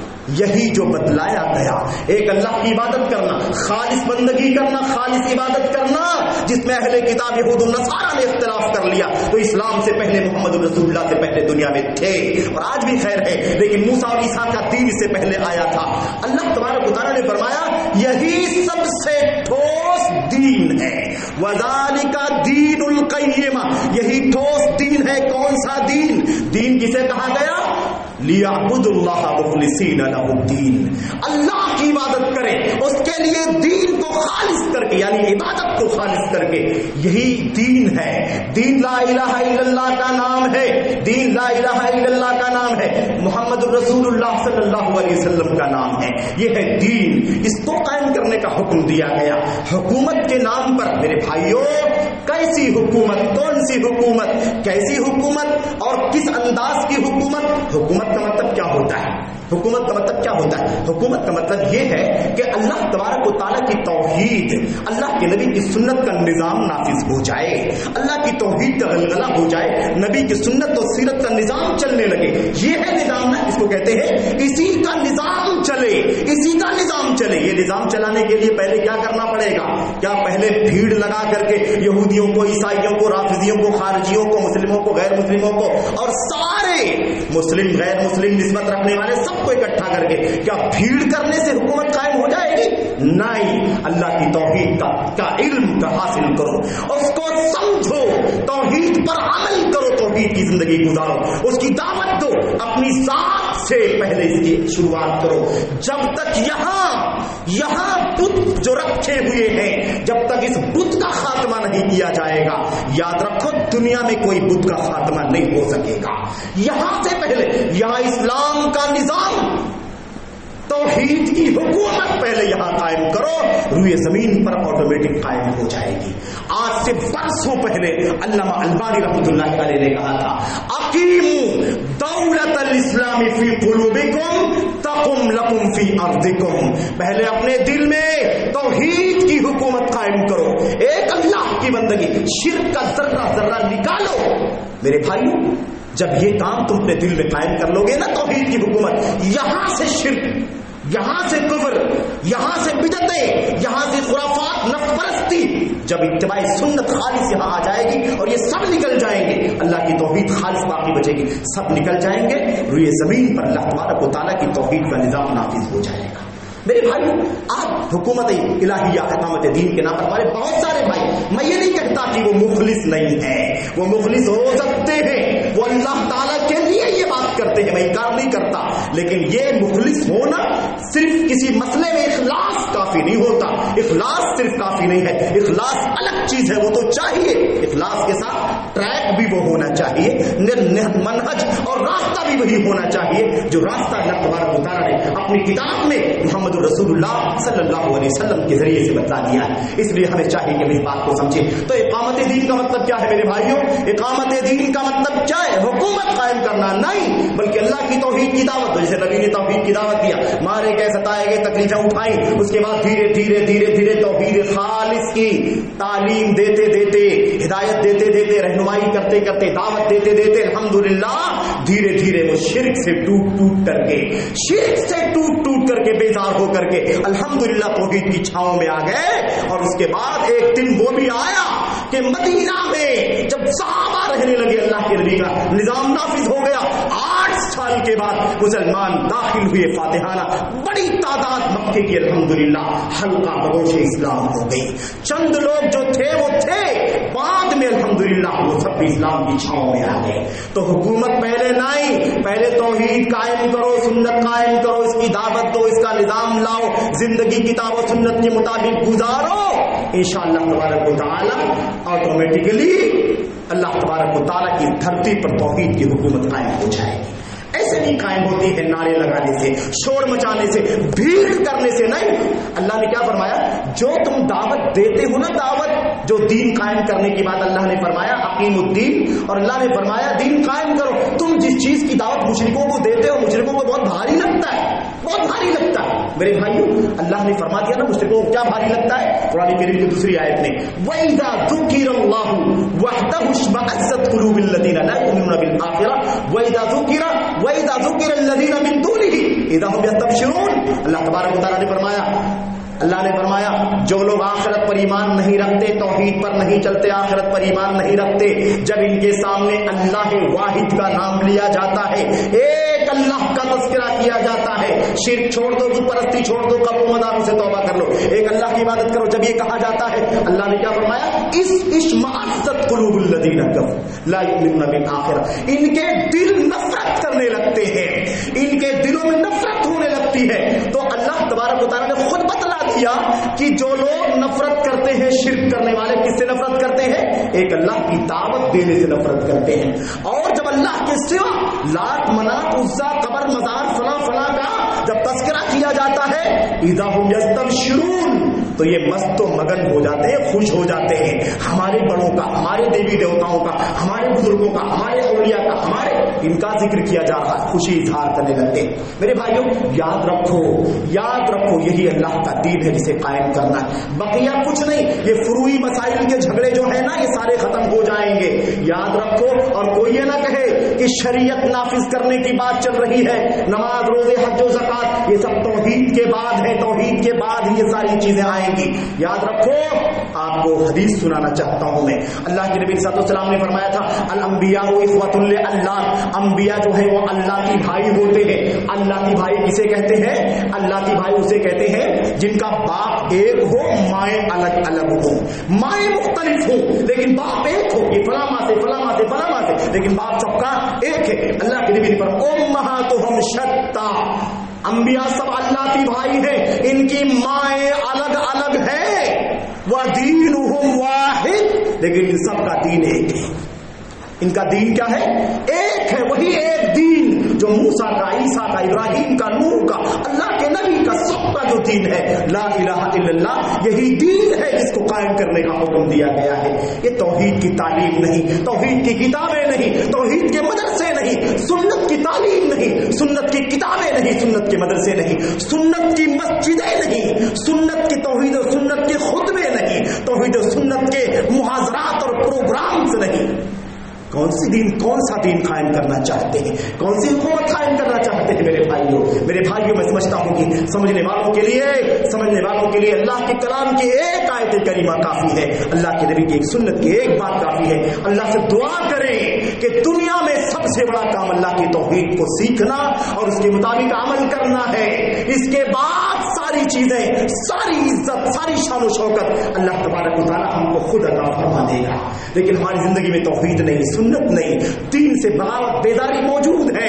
یہی جو بتلایا گیا ایک اللہ کی عبادت کرنا، خالص بندگی کرنا، خالص عبادت کرنا، جس میں اہل کتاب یہود و نصارہ نے اختلاف کر لیا تو اسلام سے پہلے محمد رسول اللہ سے پہلے دنیا میں تھے اور آج بھی خیر ہے، لیکن موسیٰ اور عیسیٰ کا دین اس سے پہلے آیا تھا۔ اللہ تبارک و تعالیٰ نے فرمایا یہی سب سے ٹھوس دین ہے، وذالک دین القیمہ، یہی ٹھوس دین ہے۔ کون سا دین؟ دین کسے کہا گیا؟ لیعبدوا اللہ مخلصین لہ الدین، اللہ کی عبادت کریں، اس کے لیے دین کو خالص کر کے، یعنی عبادت کو خالص کر کے، یہی دین ہے۔ دین لا الہ الا اللہ کا نام ہے، دین لا الہ الا اللہ کا نام ہے، محمد رسول اللہ صلی اللہ علیہ وسلم کا نام ہے، یہ ہے دین۔ اس کو قائم کرنے کا حکم دیا گیا حکومت کے نام پر۔ میرے بھائیوں، کیسی حکومت؟ کون سی حکومت؟ کیسی حکومت اور کس انداز کی حکومت؟ حکومت کا مطلب کیا ہوتا ہے؟ حکومت کا مطلب کیا ہوتا ہے؟ حکومت کا مطلب یہ ہے کہ اللہ تبارک و تعالیٰ کی توحید، اللہ کے نبی کی سنت کا نظام نافذ ہو جائے، اللہ کی توحید کا غلغلہ ہو جائے، نبی کی سنت اور سیرت کا نظام چلنے لگے، یہ ہے نظام نا، اس کو کہتے ہیں اسی کا نظام چلے، اسی کا نظام چلے۔ یہ نظام چلانے کے لیے پہلے کیا کرنا پڑے گا؟ کیا پہلے بھیڑ لگا کر کے یہودیوں کو، عیسائیوں کو، رافضیوں کو، خارجیوں کو، مسلموں کو، غیر مسلموں کو اور سارے مسلم غیر مسلم نسبت رکھنے والے سب کو اکٹھا کر کے کیا بھیڑ کرنے سے حکومت قائم ہو جائے گی؟ نہیں، اللہ کی توحید کا, کا علم کا حاصل کرو، اس کو سمجھو، توحید پر عمل کرو، توحید کی زندگی گزارو، اس کی دعوت دو، اپنی ذات سے پہلے اس کی شروعات کرو۔ جب تک یہاں یہاں بت جو رکھے ہوئے ہیں، جب تک اس بت کا خاتمہ نہیں کیا جائے گا، یاد رکھو دنیا میں کوئی بت کا خاتمہ نہیں ہو سکے گا۔ یہاں سے پہلے یہاں اسلام کا نظام، توحید کی حکومت پہلے یہاں قائم کرو، روئے زمین پر آٹومیٹک قائم ہو جائے گی۔ آج سے برسوں پہلے علامہ البانی رحمۃ اللہ علیہ نے کہا تھا، اقیموا دولت الاسلام فی قلوبکم تقم لکم فی ارضکم، پہلے اپنے دل میں توحید کی حکومت قائم کرو، ایک اللہ کی بندگی، شرک کا ذرہ ذرہ نکالو۔ میرے بھائیوں، جب یہ کام تم اپنے دل میں قائم کر لو گے نا، توحید کی حکومت، یہاں سے شرک، یہاں سے کفر، یہاں سے بدعتیں، یہاں سے خرافات، نفس پرستی، جب اتباع سنت خالص یہاں آ جائے گی اور یہ سب نکل جائیں گے، اللہ کی توحید خالص باقی بچے گی، سب نکل جائیں گے، روئے زمین پر اللہ تبارک و تعالیٰ کی توحید کا نظام نافذ ہو جائے گا۔ میرے بھائی، آپ حکومت الہیہ اقامت دین کے نام پر ہمارے بہت سارے بھائی، میں یہ نہیں کہتا کہ وہ مخلص نہیں ہے، وہ مخلص ہو سکتے ہیں، وہ اللہ تعالیٰ کے لیے یہ بات کرتے ہیں، میں انکار نہیں کرتا، لیکن یہ مخلص ہونا صرف کسی مسئلے میں اخلاص کافی نہیں ہوتا، اخلاص صرف کافی نہیں ہے، اخلاص الگ چیز ہے، وہ تو چاہیے، اخلاص کے ساتھ ٹریک بھی وہ ہونا چاہیے، منہج اور راستہ بھی وہی ہونا چاہیے جو راستہ اللہ تبارک و تعالیٰ نے اپنی کتاب میں محمد رسول اللہ صلی اللہ علیہ وسلم کے ذریعے سے بتا دیا ہے۔ اس لیے ہمیں چاہیے کہ اس بات کو سمجھیں۔ تو اقامت دین کا مطلب کیا ہے میرے بھائیوں؟ اقامت دین کا مطلب کیا ہے؟ حکومت قائم کرنا نہیں، بلکہ اللہ کی توحید کی دعوت، جیسے نبی نے توحید کی دعوت دیا، مارے گئے، ستائے گئے، تکلیفیں اٹھائیں، اس کے بعد دھیرے دھیرے دھیرے دھیرے توحید خالص کی تعلیم دیتے دیتے، ہدایت دیتے دیتے، رہنمائی کرتے کرتے، دعوت دیتے دیتے، الحمدللہ دھیرے دھیرے وہ شرک سے ٹوٹ ٹوٹ کر کے شرک سے ٹوٹ ٹوٹ کر کے بیزار ہو کر کے الحمدللہ توحید کی چھاؤں میں آ گئے۔ اور اس کے بعد ایک دن وہ بھی آیا کہ مدینہ میں جب صحابہ رہنے لگے، اللہ کے نبی کا نظام نافذ ہو گیا، آٹھ سال کے بعد مسلمان داخل ہوئے فاتحانہ، بڑی تعداد مکے کی الحمدللہ حلقہ بگوش اسلام ہو گئی۔ چند لوگ جو تھے وہ تھے، بعد میں الحمدللہ الحمدللہ وہ سب بھی اسلام کی چھاؤں میں آ گئے. تو حکومت پہلے نہیں, پہلے توحید قائم کرو, سنت قائم کرو, اس کی دعوت دو, اس کا نظام لاؤ, زندگی کتاب و سنت کے مطابق گزارو. انشاءاللہ تبارک و تعالی آٹومیٹکلی اللہ تبارک و تعالی کی دھرتی پر توحید کی حکومت قائم ہو جائے گی. ایسے نہیں قائم ہوتی ہے نعرے لگانے سے, شور مچانے سے, بھیڑ کرنے سے نہیں. اللہ نے کیا فرمایا, جو تم دعوت دیتے ہو نا, دعوت جو دین قائم کرنے کی بات اللہ نے فرمایا اقیم الدین, اور اللہ نے فرمایا دین قائم کرو. تم جس چیز کی دعوت مشرکوں کو دیتے ہو, مشرکوں کو بہت بھاری لگتا ہے, بہت بھاری لگتا ہے. میرے بھائیوں, اللہ نے فرما دیا نا مشرکوں کو کیا بھاری لگتا ہے. قرآن کریم کی دوسری آیت میں وَإِذَا ذُكِرَ اللَّهُ وَحْدَهُ اشْمَأَزَّتْ قُلُوبُ الَّذِينَ لَا يُؤْمِنُونَ بِالْآخِرَةِ وَإِذَا ذُكِرَ وَإِذَا ذُكِرَ الَّذِينَ مِن دُونِهِ إِذَا هُمْ يَسْتَبْشِرُونَ. اللہ تبارک و تعالیٰ نے فرمایا اللہ نے فرمایا جو لوگ آخرت پر ایمان نہیں رکھتے, توحید پر نہیں چلتے, آخرت پر ایمان نہیں رکھتے, جب ان کے سامنے اللہ واحد کا نام لیا جاتا ہے, ایک اللہ کا تذکرہ کیا جاتا ہے, شرک چھوڑ دو, بت پرستی چھوڑ دو, قبر و مداروں سے توبہ کر لو, ایک اللہ کی عبادت کرو, جب یہ کہا جاتا ہے اللہ نے کیا فرمایا, اس اشمئزت قلوب الذین کفروا لا یؤمنون بالآخرہ, ان کے دل نفرت کرنے لگتے ہیں, ان کے دلوں میں نفرت ہونے لگتی ہے. تو اللہ تبارک و تعالیٰ نے خود بتلا دیا کہ جو لوگ نفرت کرتے ہیں, شرک کرنے والے کس سے نفرت کرتے ہیں, ایک اللہ کی دعوت دینے سے نفرت کرتے ہیں. اور جب اللہ کے سوا لات, منات, عزا, قبر, مزار, فلاں فلاں کا جب تذکرہ کیا جاتا ہے اذا هم یستبشرون, تو یہ مست و مگن ہو جاتے ہیں, خوش ہو جاتے ہیں. ہمارے بڑوں کا, ہمارے دیوی دیوتاؤں کا, ہمارے بزرگوں کا, ہمارے اولیاء کا, ہمارے ان کا ذکر کیا جا رہا ہے, خوشی اظہار کرنے لگتے ہیں. میرے بھائیوں یاد رکھو, یاد رکھو یہی اللہ کا دین ہے جسے قائم کرنا ہے, بقیہ کچھ نہیں. یہ فروعی مسائل کے جھگڑے جو ہیں نا, یہ سارے ختم ہو جائیں گے, یاد رکھو. اور کوئی یہ نہ کہے کہ شریعت نافذ کرنے کی بات چل رہی ہے, نماز, روزے, حج و زکات, یہ سب توحید کے بعد ہے, توحید کے بعد ہی یہ ساری چیزیں آئیں گی. یاد رکھو. آپ کو حدیث سنانا چاہتا ہوں میں. اللہ کے نبی صلی اللہ علیہ وسلم نے فرمایا تھا الانبیاء اخوۃ للہ, انبیاء جو ہے وہ اللہ کی بھائی ہوتے ہیں. اللہ کی بھائی کسے کہتے ہیں, اللہ کی بھائی اسے کہتے ہیں جن کا باپ ایک ہو, مائیں الگ الگ ہو, مائیں مختلف ہو لیکن باپ ایک ہو, یہ فلاں ماں سے فلاں ماں سے فلاں ماں سے, لیکن باپ سب کا ایک ہے. اللہ کے نبی نے فرمایا امہاتہم شتیٰ, انبیاء سب اللہ کی بھائی ہیں, ان کی مائیں الگ الگ ہیں, وَدِينُهُمْ وَاحِدٌ, لیکن ان سب کا دین ایک ہے. ان کا دین کیا ہے, ایک ہے, وہی ایک دین جو موسیٰ کا, عیسیٰ کا, ابراہیم کا, نوح کا, اللہ کے نبی کا, سب کا جو دین ہے لا الہ الا اللہ, یہی دین ہے جس کو قائم کرنے کا حکم دیا گیا ہے. یہ توحید کی تعلیم نہیں, توحید کی کتابیں نہیں, توحید کے مدرسے نہیں, سنت کی تعلیم نہیں, سنت کی کتابیں نہیں, سنت کے مدرسے نہیں, سنت کی مسجدیں نہیں, سنت کی توحید و سنت کے خطبے نہیں, توحید و سنت کے محاضرات اور پروگرامز نہیں. کون سی دین, کون سا دین قائم کرنا چاہتے ہیں, کون سی حکومت قائم کرنا چاہتے ہیں. میرے بھائیوں میرے بھائیوں میں سمجھتا ہوں کہ سمجھنے والوں کے لیے سمجھنے والوں کے لیے اللہ کے کلام کی ایک آیت کریمہ کافی ہے, اللہ کے نبی کی ایک سنت کی ایک بات کافی ہے. اللہ سے دعا کریں کہ دنیا میں سب سے بڑا کام اللہ کی توحید کو سیکھنا اور اس کے مطابق عمل کرنا ہے. اس کے بعد ساری چیزیں, ساری عزت, ساری شان و شوکت اللہ تبارک و تعالی ہم کو خود عطا فرما دے گا. لیکن ہماری زندگی میں توحید نہیں, سنت نہیں, دین سے بغاوت, بیداری موجود ہے.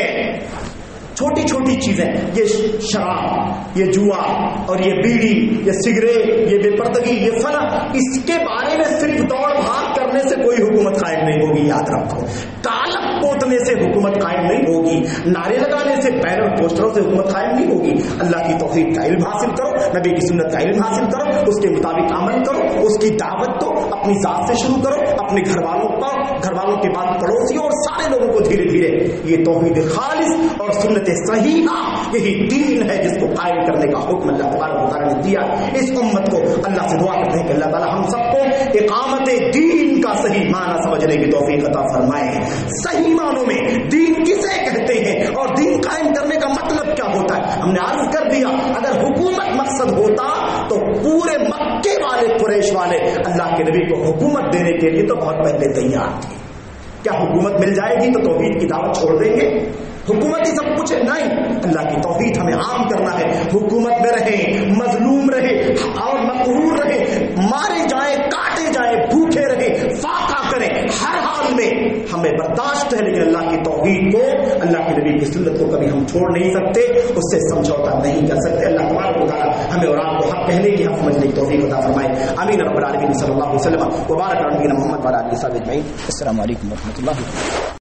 چھوٹی چھوٹی چیزیں, یہ شراب, یہ جوا اور یہ بیڑی, یہ سگریٹ, یہ بے پردگی, یہ فنا, اس کے بارے میں صرف دوڑ بھاگ کرنے سے کوئی حکومت قائم نہیں ہوگی. یاد رکھو, کالک پوتنے سے حکومت قائم نہیں ہوگی, نعرے لگانے سے, بینر پوسٹروں سے حکومت قائم نہیں ہوگی. اللہ کی توحید کا علم حاصل کرو, نبی کی سنت کا علم حاصل کرو, اس کے مطابق عمل کرو, اس کی دعوت دو, اپنی ذات سے شروع کرو, اپنے گھر والوں پر, گھر والوں کے بعد پڑوسیوں اور سارے لوگوں کو دھیرے دھیرے. یہ توحید خالص اور سنت صحیحہ یہی دین ہے جس کو قائم کرنے کا حکم اللہ تبارک و تعالی نے دیا. اس امت کو اللہ سے دعا کرتے ہیں کہ اللہ تعالی ہم سب کو اقامت دین کا صحیح معنی سمجھنے کی توفیق عطا فرمائے. صحیح معنوں میں دین کسے کہتے ہیں اور دین قائم کرنے کا مطلب کیا ہوتا ہے. ہم نے عرض کر دیا, اگر حکومت مقصد ہوتا تو پورے مکے والے, قریش والے اللہ کے نبی کو حکومت دینے کے لیے تو بہت پہلے تیار تھے. کیا حکومت مل جائے گی تو توحید کی دعوت چھوڑ دیں گے؟ حکومت ہی سب کچھ ہے؟ نہیں, اللہ کی توحید ہمیں عام کرنا ہے. حکومت میں رہے, مظلوم رہے اور مقہور رہے, مارے جائیں, کاٹے جائیں, بھوکے رہے, فاقہ کریں, ہر کی سنت کو کبھی ہم چھوڑ نہیں سکتے، اس سے سمجھوتا نہیں کر سکتے. اللہ تبارک و تعالی ہمیں اور آپ کو حق کہنے کی، حق سمجھنے کی توفیق عطا فرمائے. آمین رب العالمین. صلی اللہ علیہ وسلم وبارک علی نبینا محمد وعلی آلہ وصحبہ اجمعین. السلام علیکم ورحمۃ اللہ.